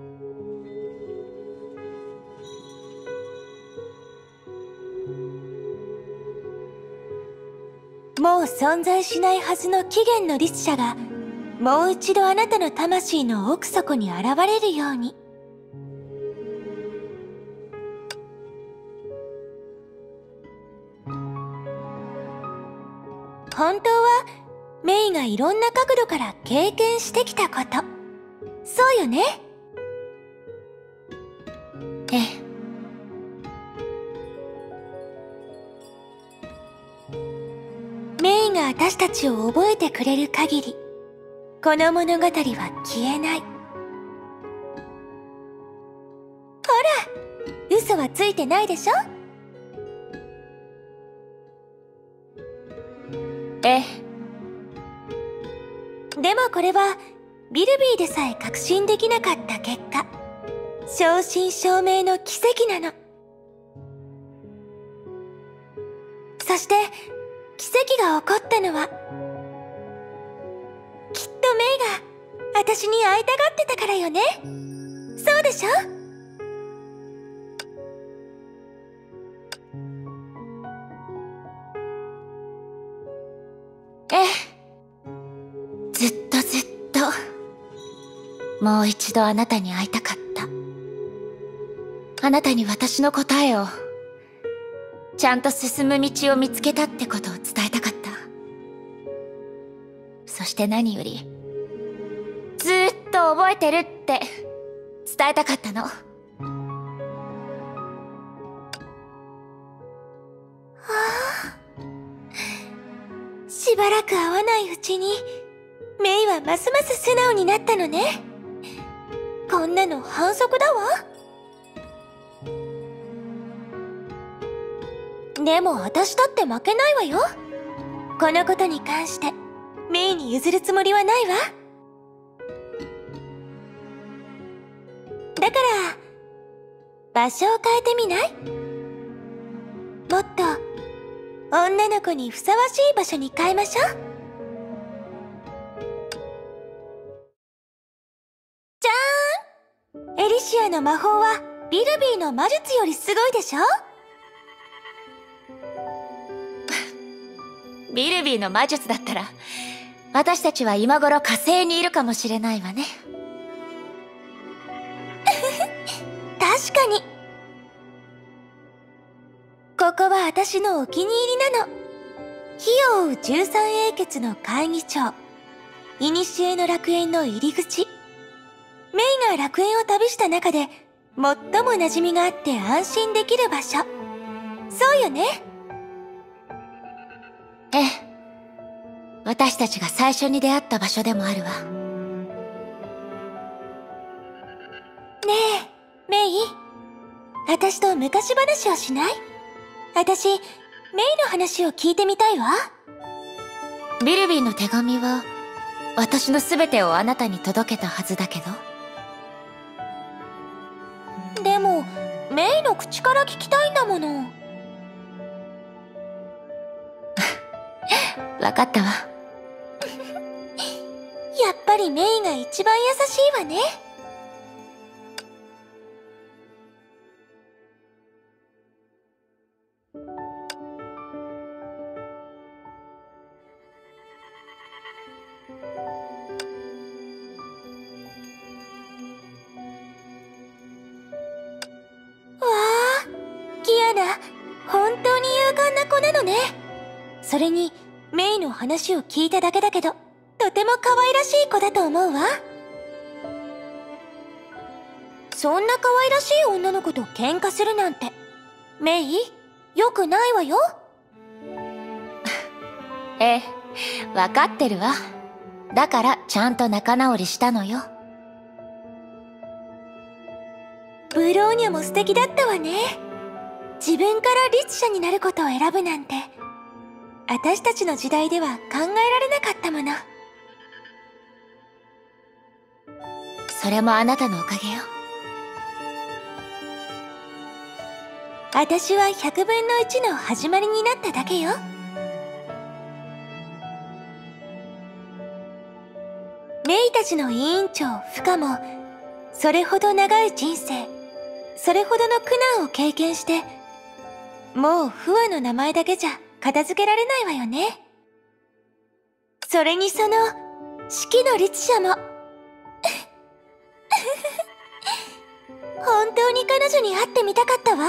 もう存在しないはずの起源の律者がもう一度あなたの魂の奥底に現れるように。本当はメイがいろんな角度から経験してきたこと。そうよね。 ええ。 メイが私たちを覚えてくれる限り、この物語は消えない。ほら、嘘はついてないでしょ？ ええ。 でもこれはビルビーでさえ確信できなかった結果、正真正銘の奇跡なの。そして奇跡が起こったのは、きっとメイが私に会いたがってたからよね。そうでしょ？ ええ。ずっとずっともう一度あなたに会いたかった。あなたに私の答えを、ちゃんと進む道を見つけたってことを伝えたかった。そして何よりずーっと覚えてるって伝えたかったの。 しばらく会わないうちにメイはますます素直になったのね。こんなの反則だわ。でも私だって負けないわよ。このことに関してメイに譲るつもりはないわ。だから場所を変えてみない？もっと女の子にふさわしい場所に変えましょう。じゃーん！エリシアの魔法はビルビーの魔術よりすごいでしょ？ ビルビーの魔術だったら私たちは今頃火星にいるかもしれないわね。 確かに。ここは私のお気に入りなの。火を追う十三英傑の会議長、古の楽園の入り口。メイが楽園を旅した中で最も馴染みがあって安心できる場所。そうよね。 ええ。私たちが最初に出会った場所でもあるわ。 ねえ、メイ。私と昔話をしない？私、メイの話を聞いてみたいわ。 ビルビーの手紙は私の全てをあなたに届けたはずだけど。 でもメイの口から聞きたいんだもの。 わかったわ。 やっぱりメイが一番優しいわね。本当に勇敢な子なのね。それにメイの話を聞いただけだけど、とても可愛らしい子だと思うわ。そんな可愛らしい女の子と喧嘩するなんて、メイ、よくないわよ。 ええ、わかってるわ。だからちゃんと仲直りしたのよ。 ブローニャも素敵だったわね。自分から律者になることを選ぶなんて、私たちの時代では考えられなかったもの。 それもあなたのおかげよ。 私はひゃくぶんのいちの始まりになっただけよ。メイたちの委員長フカもそれほど長い人生、それほどの苦難を経験して、もうフワの名前だけじゃ片付けられないわよね。それにその式の律者も本当に彼女に会ってみたかったわ。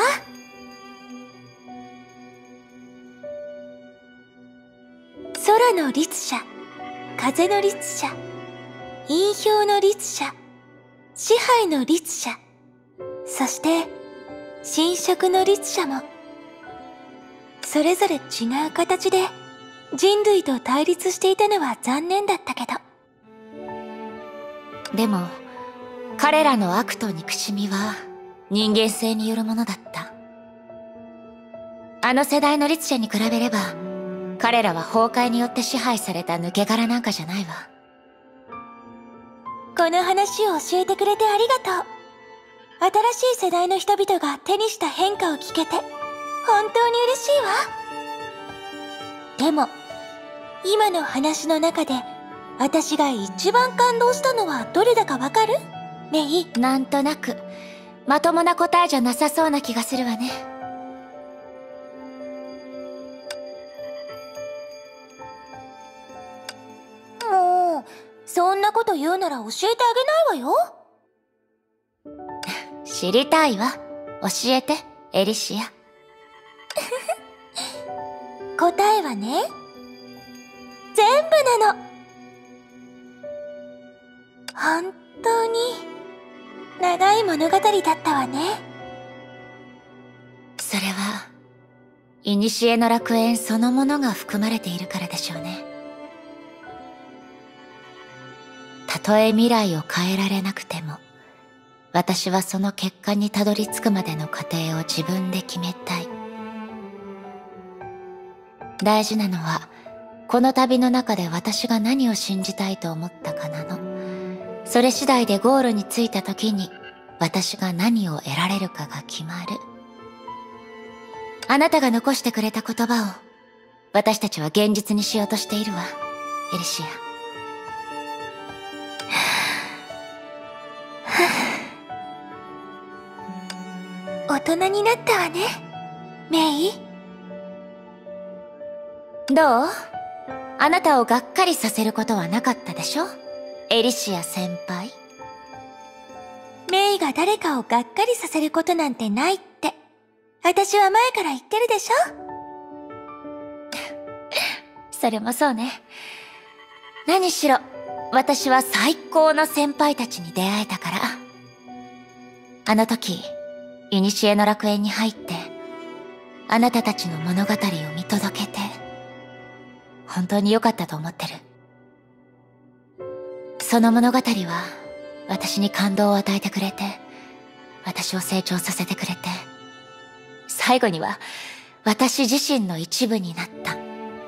空の律者、風の律者、陰表の律者、支配の律者、そして侵食の律者もそれぞれ違う形で人類と対立していたのは残念だったけど、 でも彼らの悪と憎しみは人間性によるものだった。あの世代の律者に比べれば彼らは崩壊によって支配された抜け殻なんかじゃないわ。 この話を教えてくれてありがとう。新しい世代の人々が手にした変化を聞けて本当に嬉しいわ。でも今の話の中で私が一番感動したのはどれだかわかる？メイ。 なんとなくまともな答えじゃなさそうな気がするわね。 もうそんなこと言うなら教えてあげないわよ。 知りたいわ。教えて、エリシア。 答えはね、全部なの。本当に長い物語だったわね。 それは古の楽園そのものが含まれているからでしょうね。たとえ未来を変えられなくても、私はその結果にたどり着くまでの過程を自分で決めたい。大事なのは、この旅の中で私が何を信じたいと思ったかなの。それ次第でゴールに着いた時に、私が何を得られるかが決まる。あなたが残してくれた言葉を、私たちは現実にしようとしているわ、エリシア。 大人になったわね、メイ。 どう？あなたをがっかりさせることはなかったでしょ？エリシア先輩。 メイが誰かをがっかりさせることなんてないって、私は前から言ってるでしょ？ それもそうね。何しろ、私は最高の先輩たちに出会えたから。あの時、古の楽園に入って、あなたたちの物語を見届けて、本当に良かったと思ってる。その物語は、私に感動を与えてくれて、私を成長させてくれて、最後には、私自身の一部になった。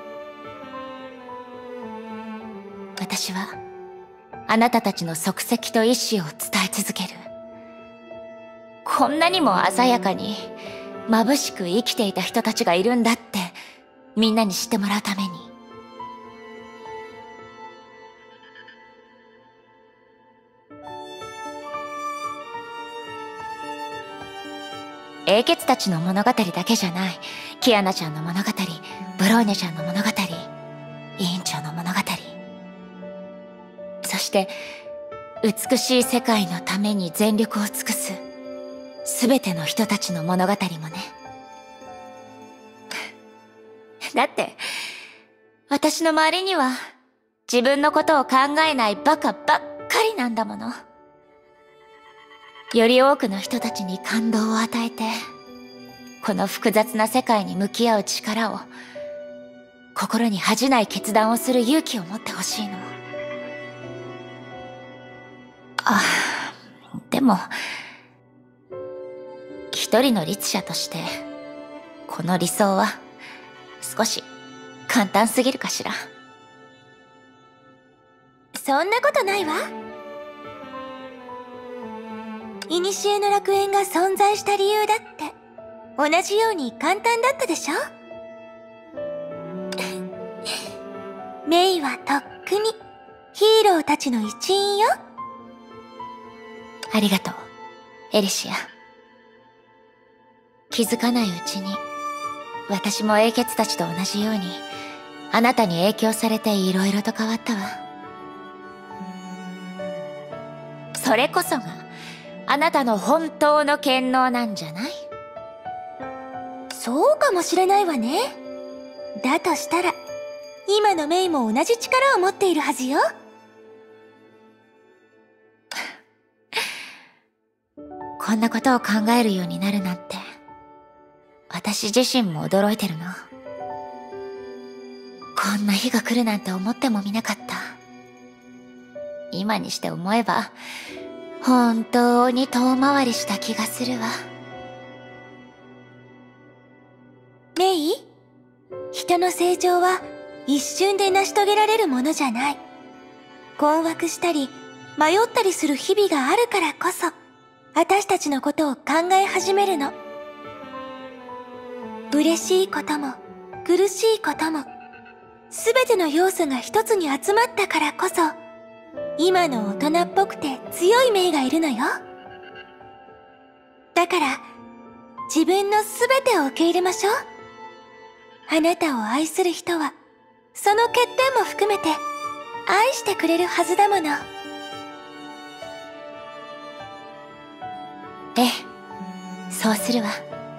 私は、あなたたちの足跡と意志を伝え続ける。こんなにも鮮やかに、眩しく生きていた人たちがいるんだって、みんなに知ってもらうために。英傑たちの物語だけじゃない。キアナちゃんの物語、ブローニャちゃんの物語、委員長の物語。そして、美しい世界のために全力を尽くす、すべての人たちの物語もね。だって、私の周りには、自分のことを考えないバカばっかりなんだもの。より多くの人たちに感動を与えて、この複雑な世界に向き合う力を、心に恥じない決断をする勇気を持ってほしいの。あ、でも、一人の律者として、この理想は、少し簡単すぎるかしら。 そんなことないわ。古の楽園が存在した理由だって同じように簡単だったでしょメイはとっくにヒーローたちの一員よ。 ありがとう、エリシア。気づかないうちに、私も英傑たちと同じように、あなたに影響されていろいろと変わったわ。それこそが、あなたの本当の権能なんじゃない？ そうかもしれないわね。だとしたら、今のメイも同じ力を持っているはずよ。 こんなことを考えるようになるなんて、私自身も驚いてるの。こんな日が来るなんて思ってもみなかった。今にして思えば、本当に遠回りした気がするわ。 メイ、人の成長は一瞬で成し遂げられるものじゃない。困惑したり迷ったりする日々があるからこそ、私たちのことを考え始めるの。嬉しいことも苦しいことも、すべての要素が一つに集まったからこそ、今の大人っぽくて強いメイがいるのよ。だから、自分のすべてを受け入れましょう。あなたを愛する人は、その欠点も含めて、愛してくれるはずだもの。 ええ、そうするわ。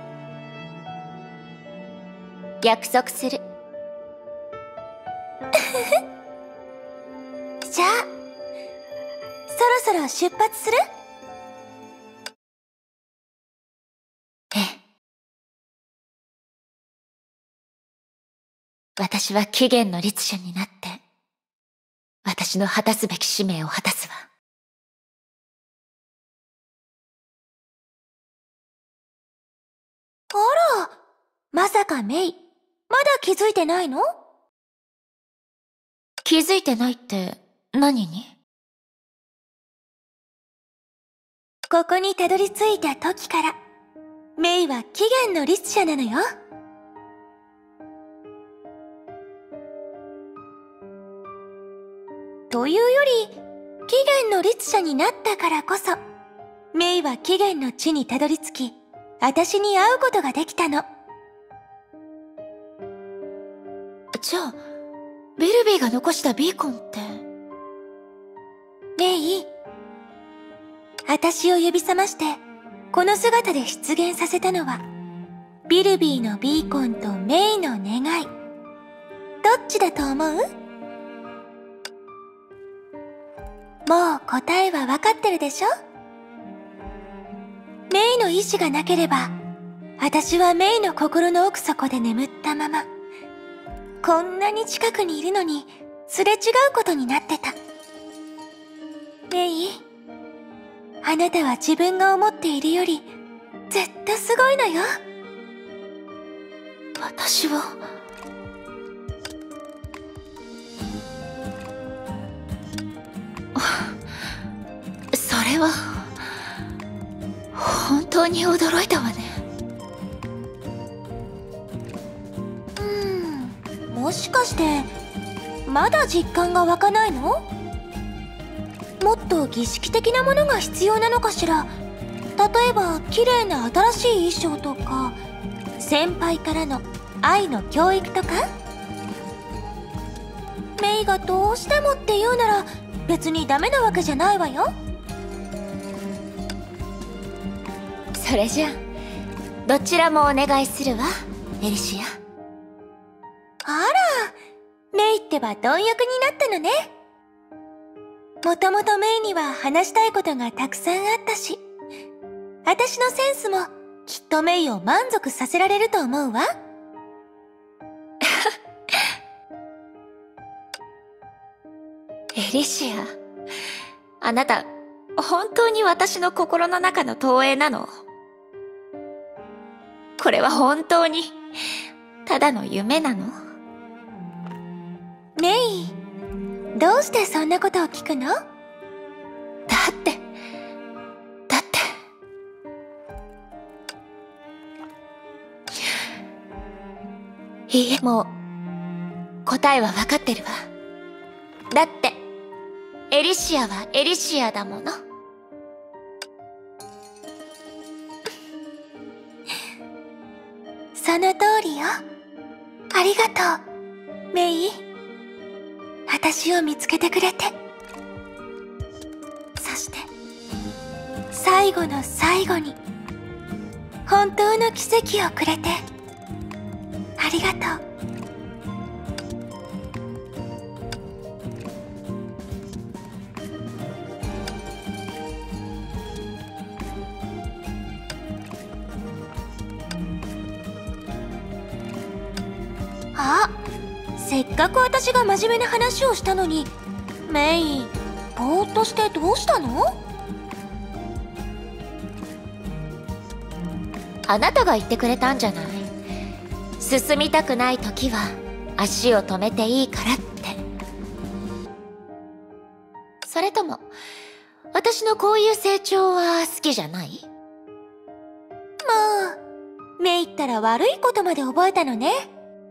約束する。 じゃあ、そろそろ出発する？ ええ。私は起源の律者になって、私の果たすべき使命を果たすわ。 あら、まさかメイ、まだ気づいてないの？ 気づいてないって何に？ ここにたどり着いた時から、メイは起源の律者なのよ。というより、起源の律者になったからこそ、メイは起源の地にたどり着き、私に会うことができたの。 じゃあ、ベルビーが残したビーコンって。 メイ、私を呼び覚まして、この姿で出現させたのは、ビルビーのビーコンとメイの願い。どっちだと思う？もう答えは分かってるでしょ？メイの意志がなければ、私はメイの心の奥底で眠ったまま、こんなに近くにいるのに、すれ違うことになってた。メイ、あなたは自分が思っているより、ずっとすごいのよ。 私は、それは、本当に驚いたわね。 うーん、もしかして、まだ実感が湧かないの？もっと儀式的なものが必要なのかしら。例えば綺麗な新しい衣装とか、先輩からの愛の教育とか。メイがどうしてもって言うなら別にダメなわけじゃないわよ。 それじゃあどちらもお願いするわ、エリシア。 あら、メイってば貪欲になったのね。もともとメイには話したいことがたくさんあったし、私のセンスもきっとメイを満足させられると思うわ。 エリシア、あなた本当に私の心の中の投影なの？これは本当にただの夢なの？ メイ、どうしてそんなことを聞くの？ だってだっていいえ、もう答えは分かってるわ。だってエリシアはエリシアだもの。 その通りよ。ありがとう、メイ。私を見つけてくれて。そして最後の最後に本当の奇跡をくれてありがとう。あ、せっかく私が真面目な話をしたのに、メイ、ぼーっとしてどうしたの？ あなたが言ってくれたんじゃない。進みたくない時は足を止めていいからって。それとも私のこういう成長は好きじゃない？ もう、メイったら悪いことまで覚えたのね。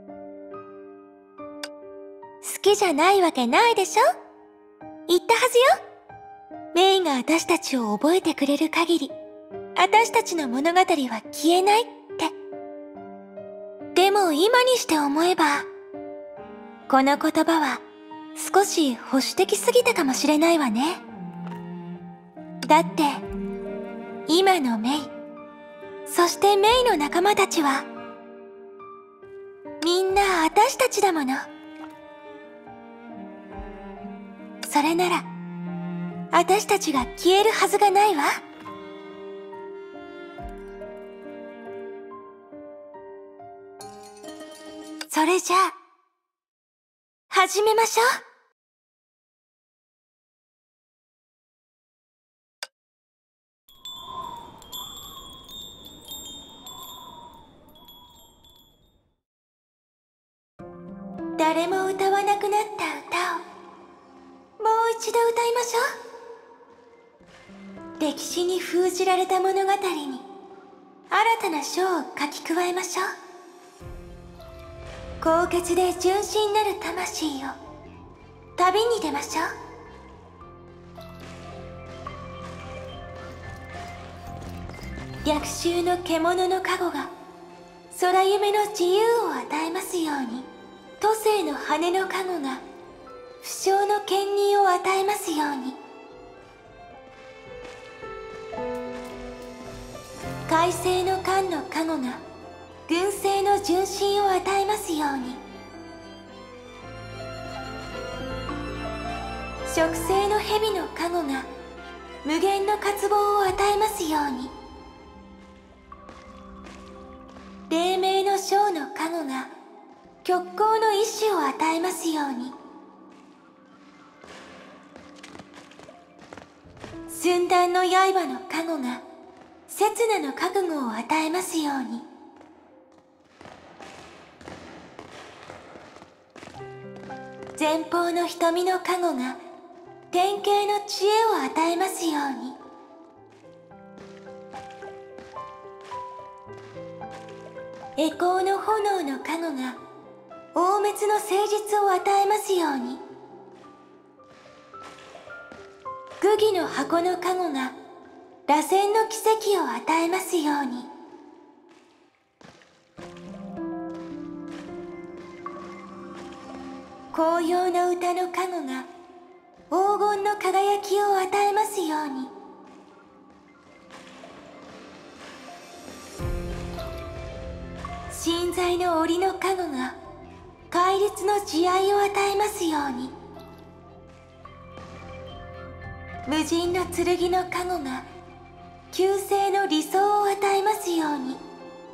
好きじゃないわけないでしょ？言ったはずよ。メイが私たちを覚えてくれる限り、私たちの物語は消えないって。でも今にして思えば、この言葉は少し保守的すぎたかもしれないわね。だって、今のメイ、そしてメイの仲間たちは、みんな私たちだもの。それなら、私たちが消えるはずがないわ。それじゃあ、始めましょう。誰も歌わなくなった歌をもう一度歌いましょう。歴史に封じられた物語に新たな章を書き加えましょう。高潔で純真なる魂を旅に出ましょう。逆襲の獣の加護が空夢の自由を与えますように、都政の羽の加護が不肖の権利を与えますように。快晴の漢の加護が軍政の純真を与えますように。食性の蛇の加護が無限の渇望を与えますように。黎明の将の加護が極光の意志を与えますように。寸断の刃の加護が刹那の覚悟を与えますように。前方の瞳の加護が典型の知恵を与えますように。栄光の炎の加護が大滅の誠実を与えますように。愚義の箱の加護が螺旋の奇跡を与えますように。紅葉の歌の加護が黄金の輝きを与えますように。神在の檻の加護が戒律の慈愛を与えますように。無尽の剣の加護が救世の理想を与えますように。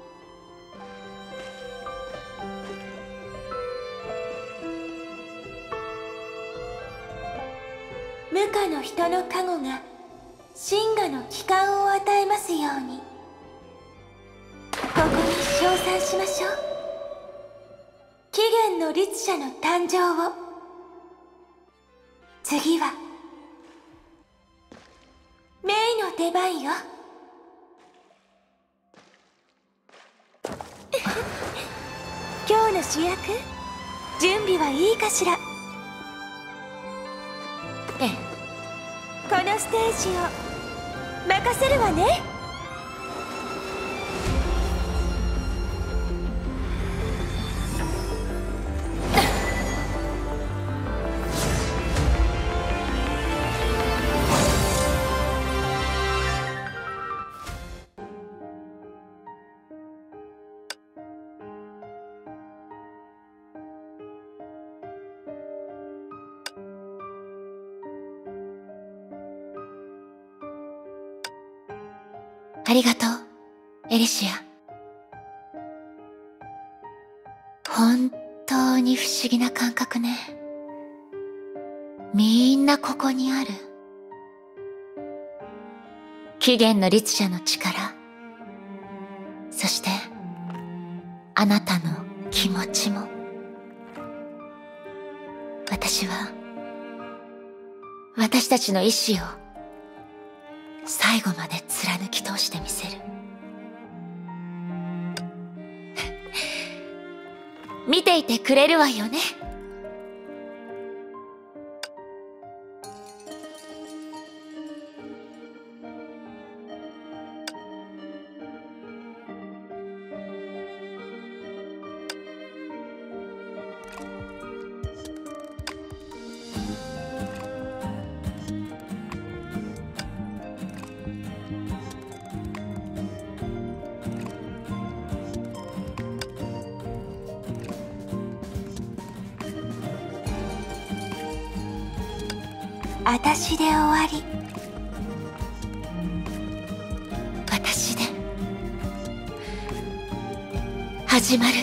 無我の人の加護が真我の帰還を与えますように。ここに称賛しましょう。起源の律者の誕生を。次はメイの出番よ。今日の主役、準備はいいかしら。 ええ、 このステージを任せるわね。 ありがとう、エリシア。本当に不思議な感覚ね。みんなここにある。起源の律者の力、そしてあなたの気持ちも。私は私たちの意志を最後まで貫き通してみせる。見ていてくれるわよね。 私で終わり。 私で始まる。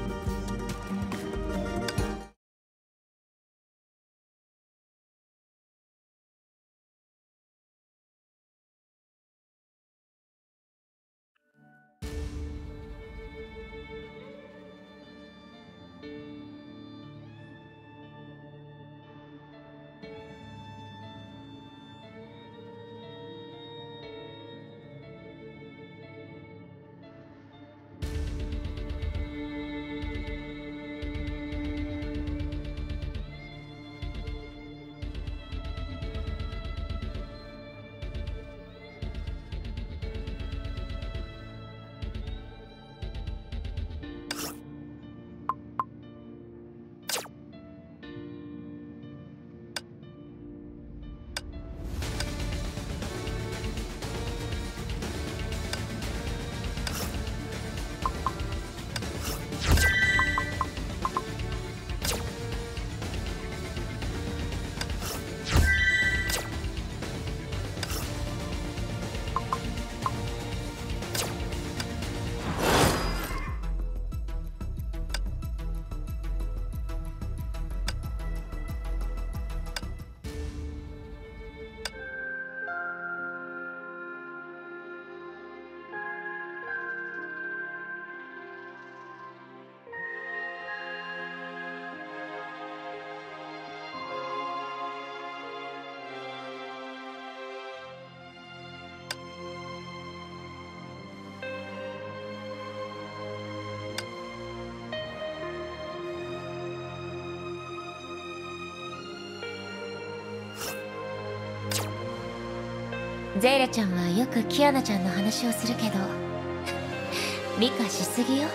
ゼイラちゃんはよくキアナちゃんの話をするけど美化しすぎよ。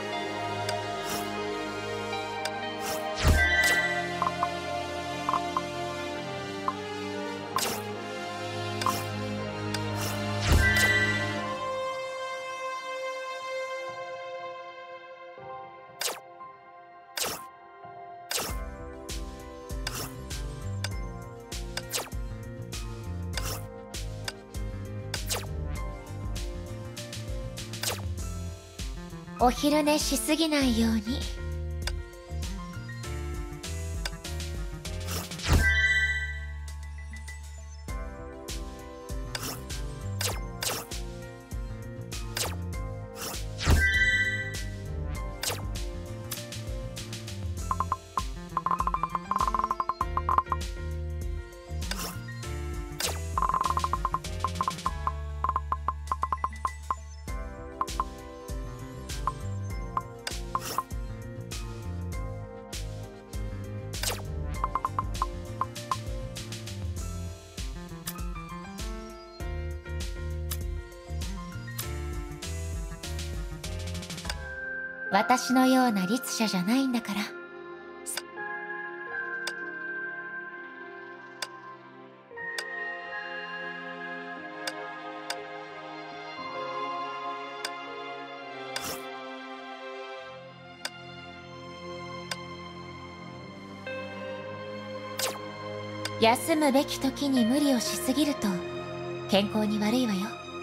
お昼寝しすぎないように。 私のような律者じゃないんだから。休むべき時に無理をしすぎると健康に悪いわよ。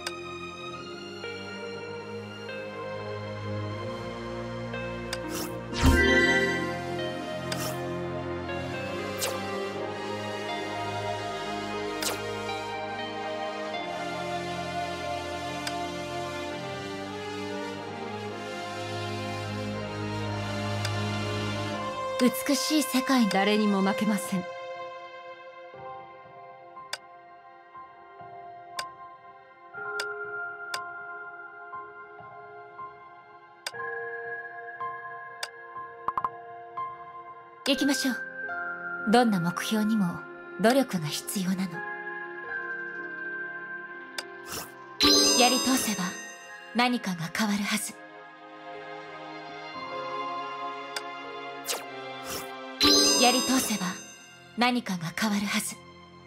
美しい世界に誰にも負けません。 行きましょう。どんな目標にも努力が必要なの。やり通せば何かが変わるはず。やり通せば何かが変わるはず。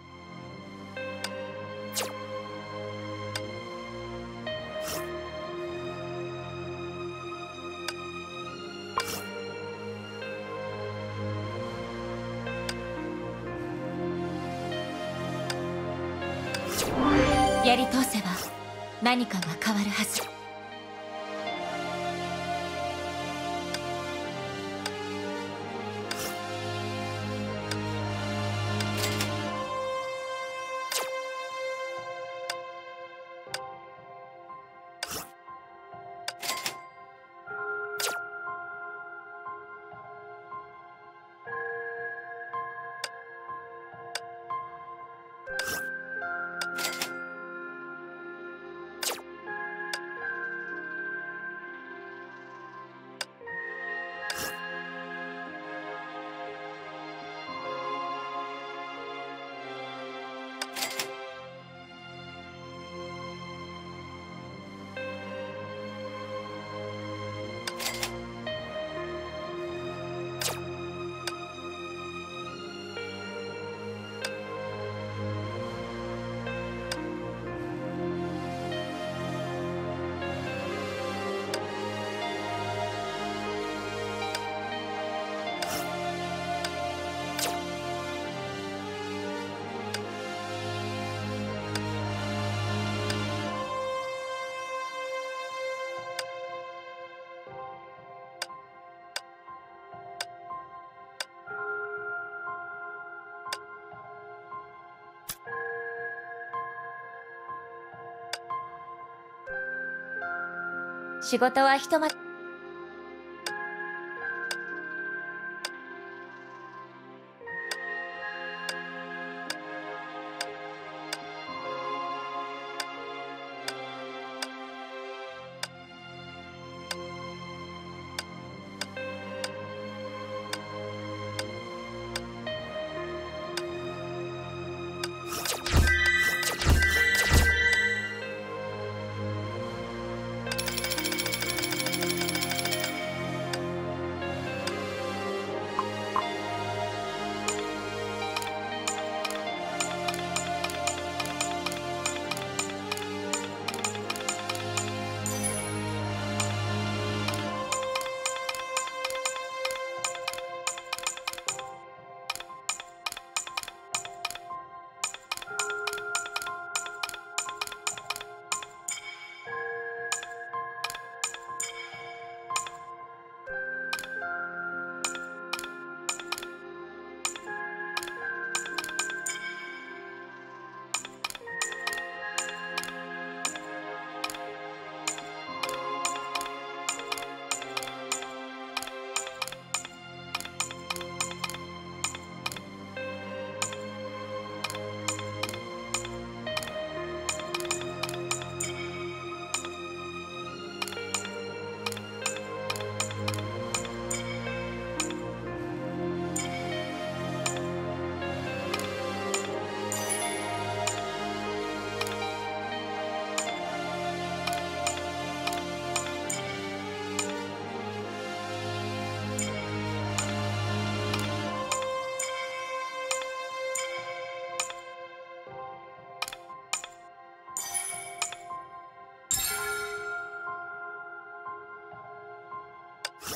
やり通せば何かが変わるはず。仕事はひとまず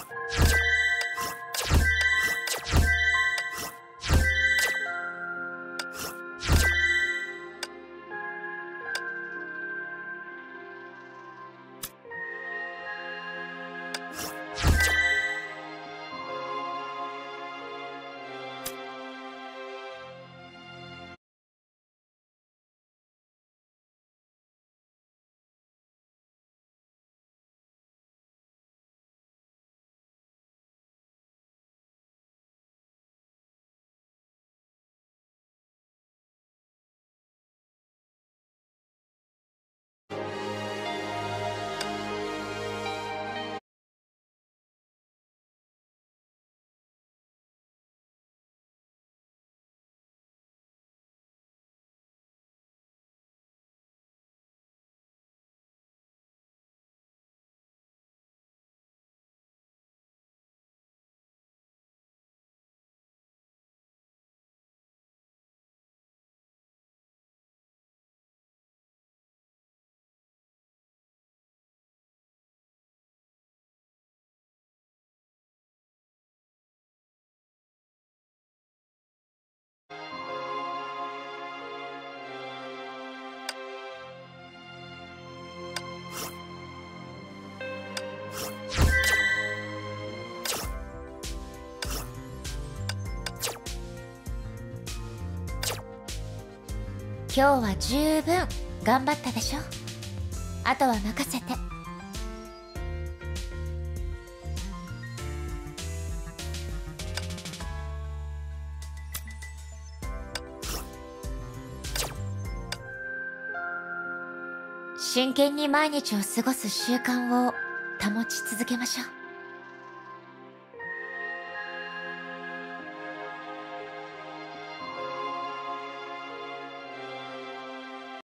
今日は十分頑張ったでしょ。あとは任せて。真剣に毎日を過ごす習慣を保ち続けましょう。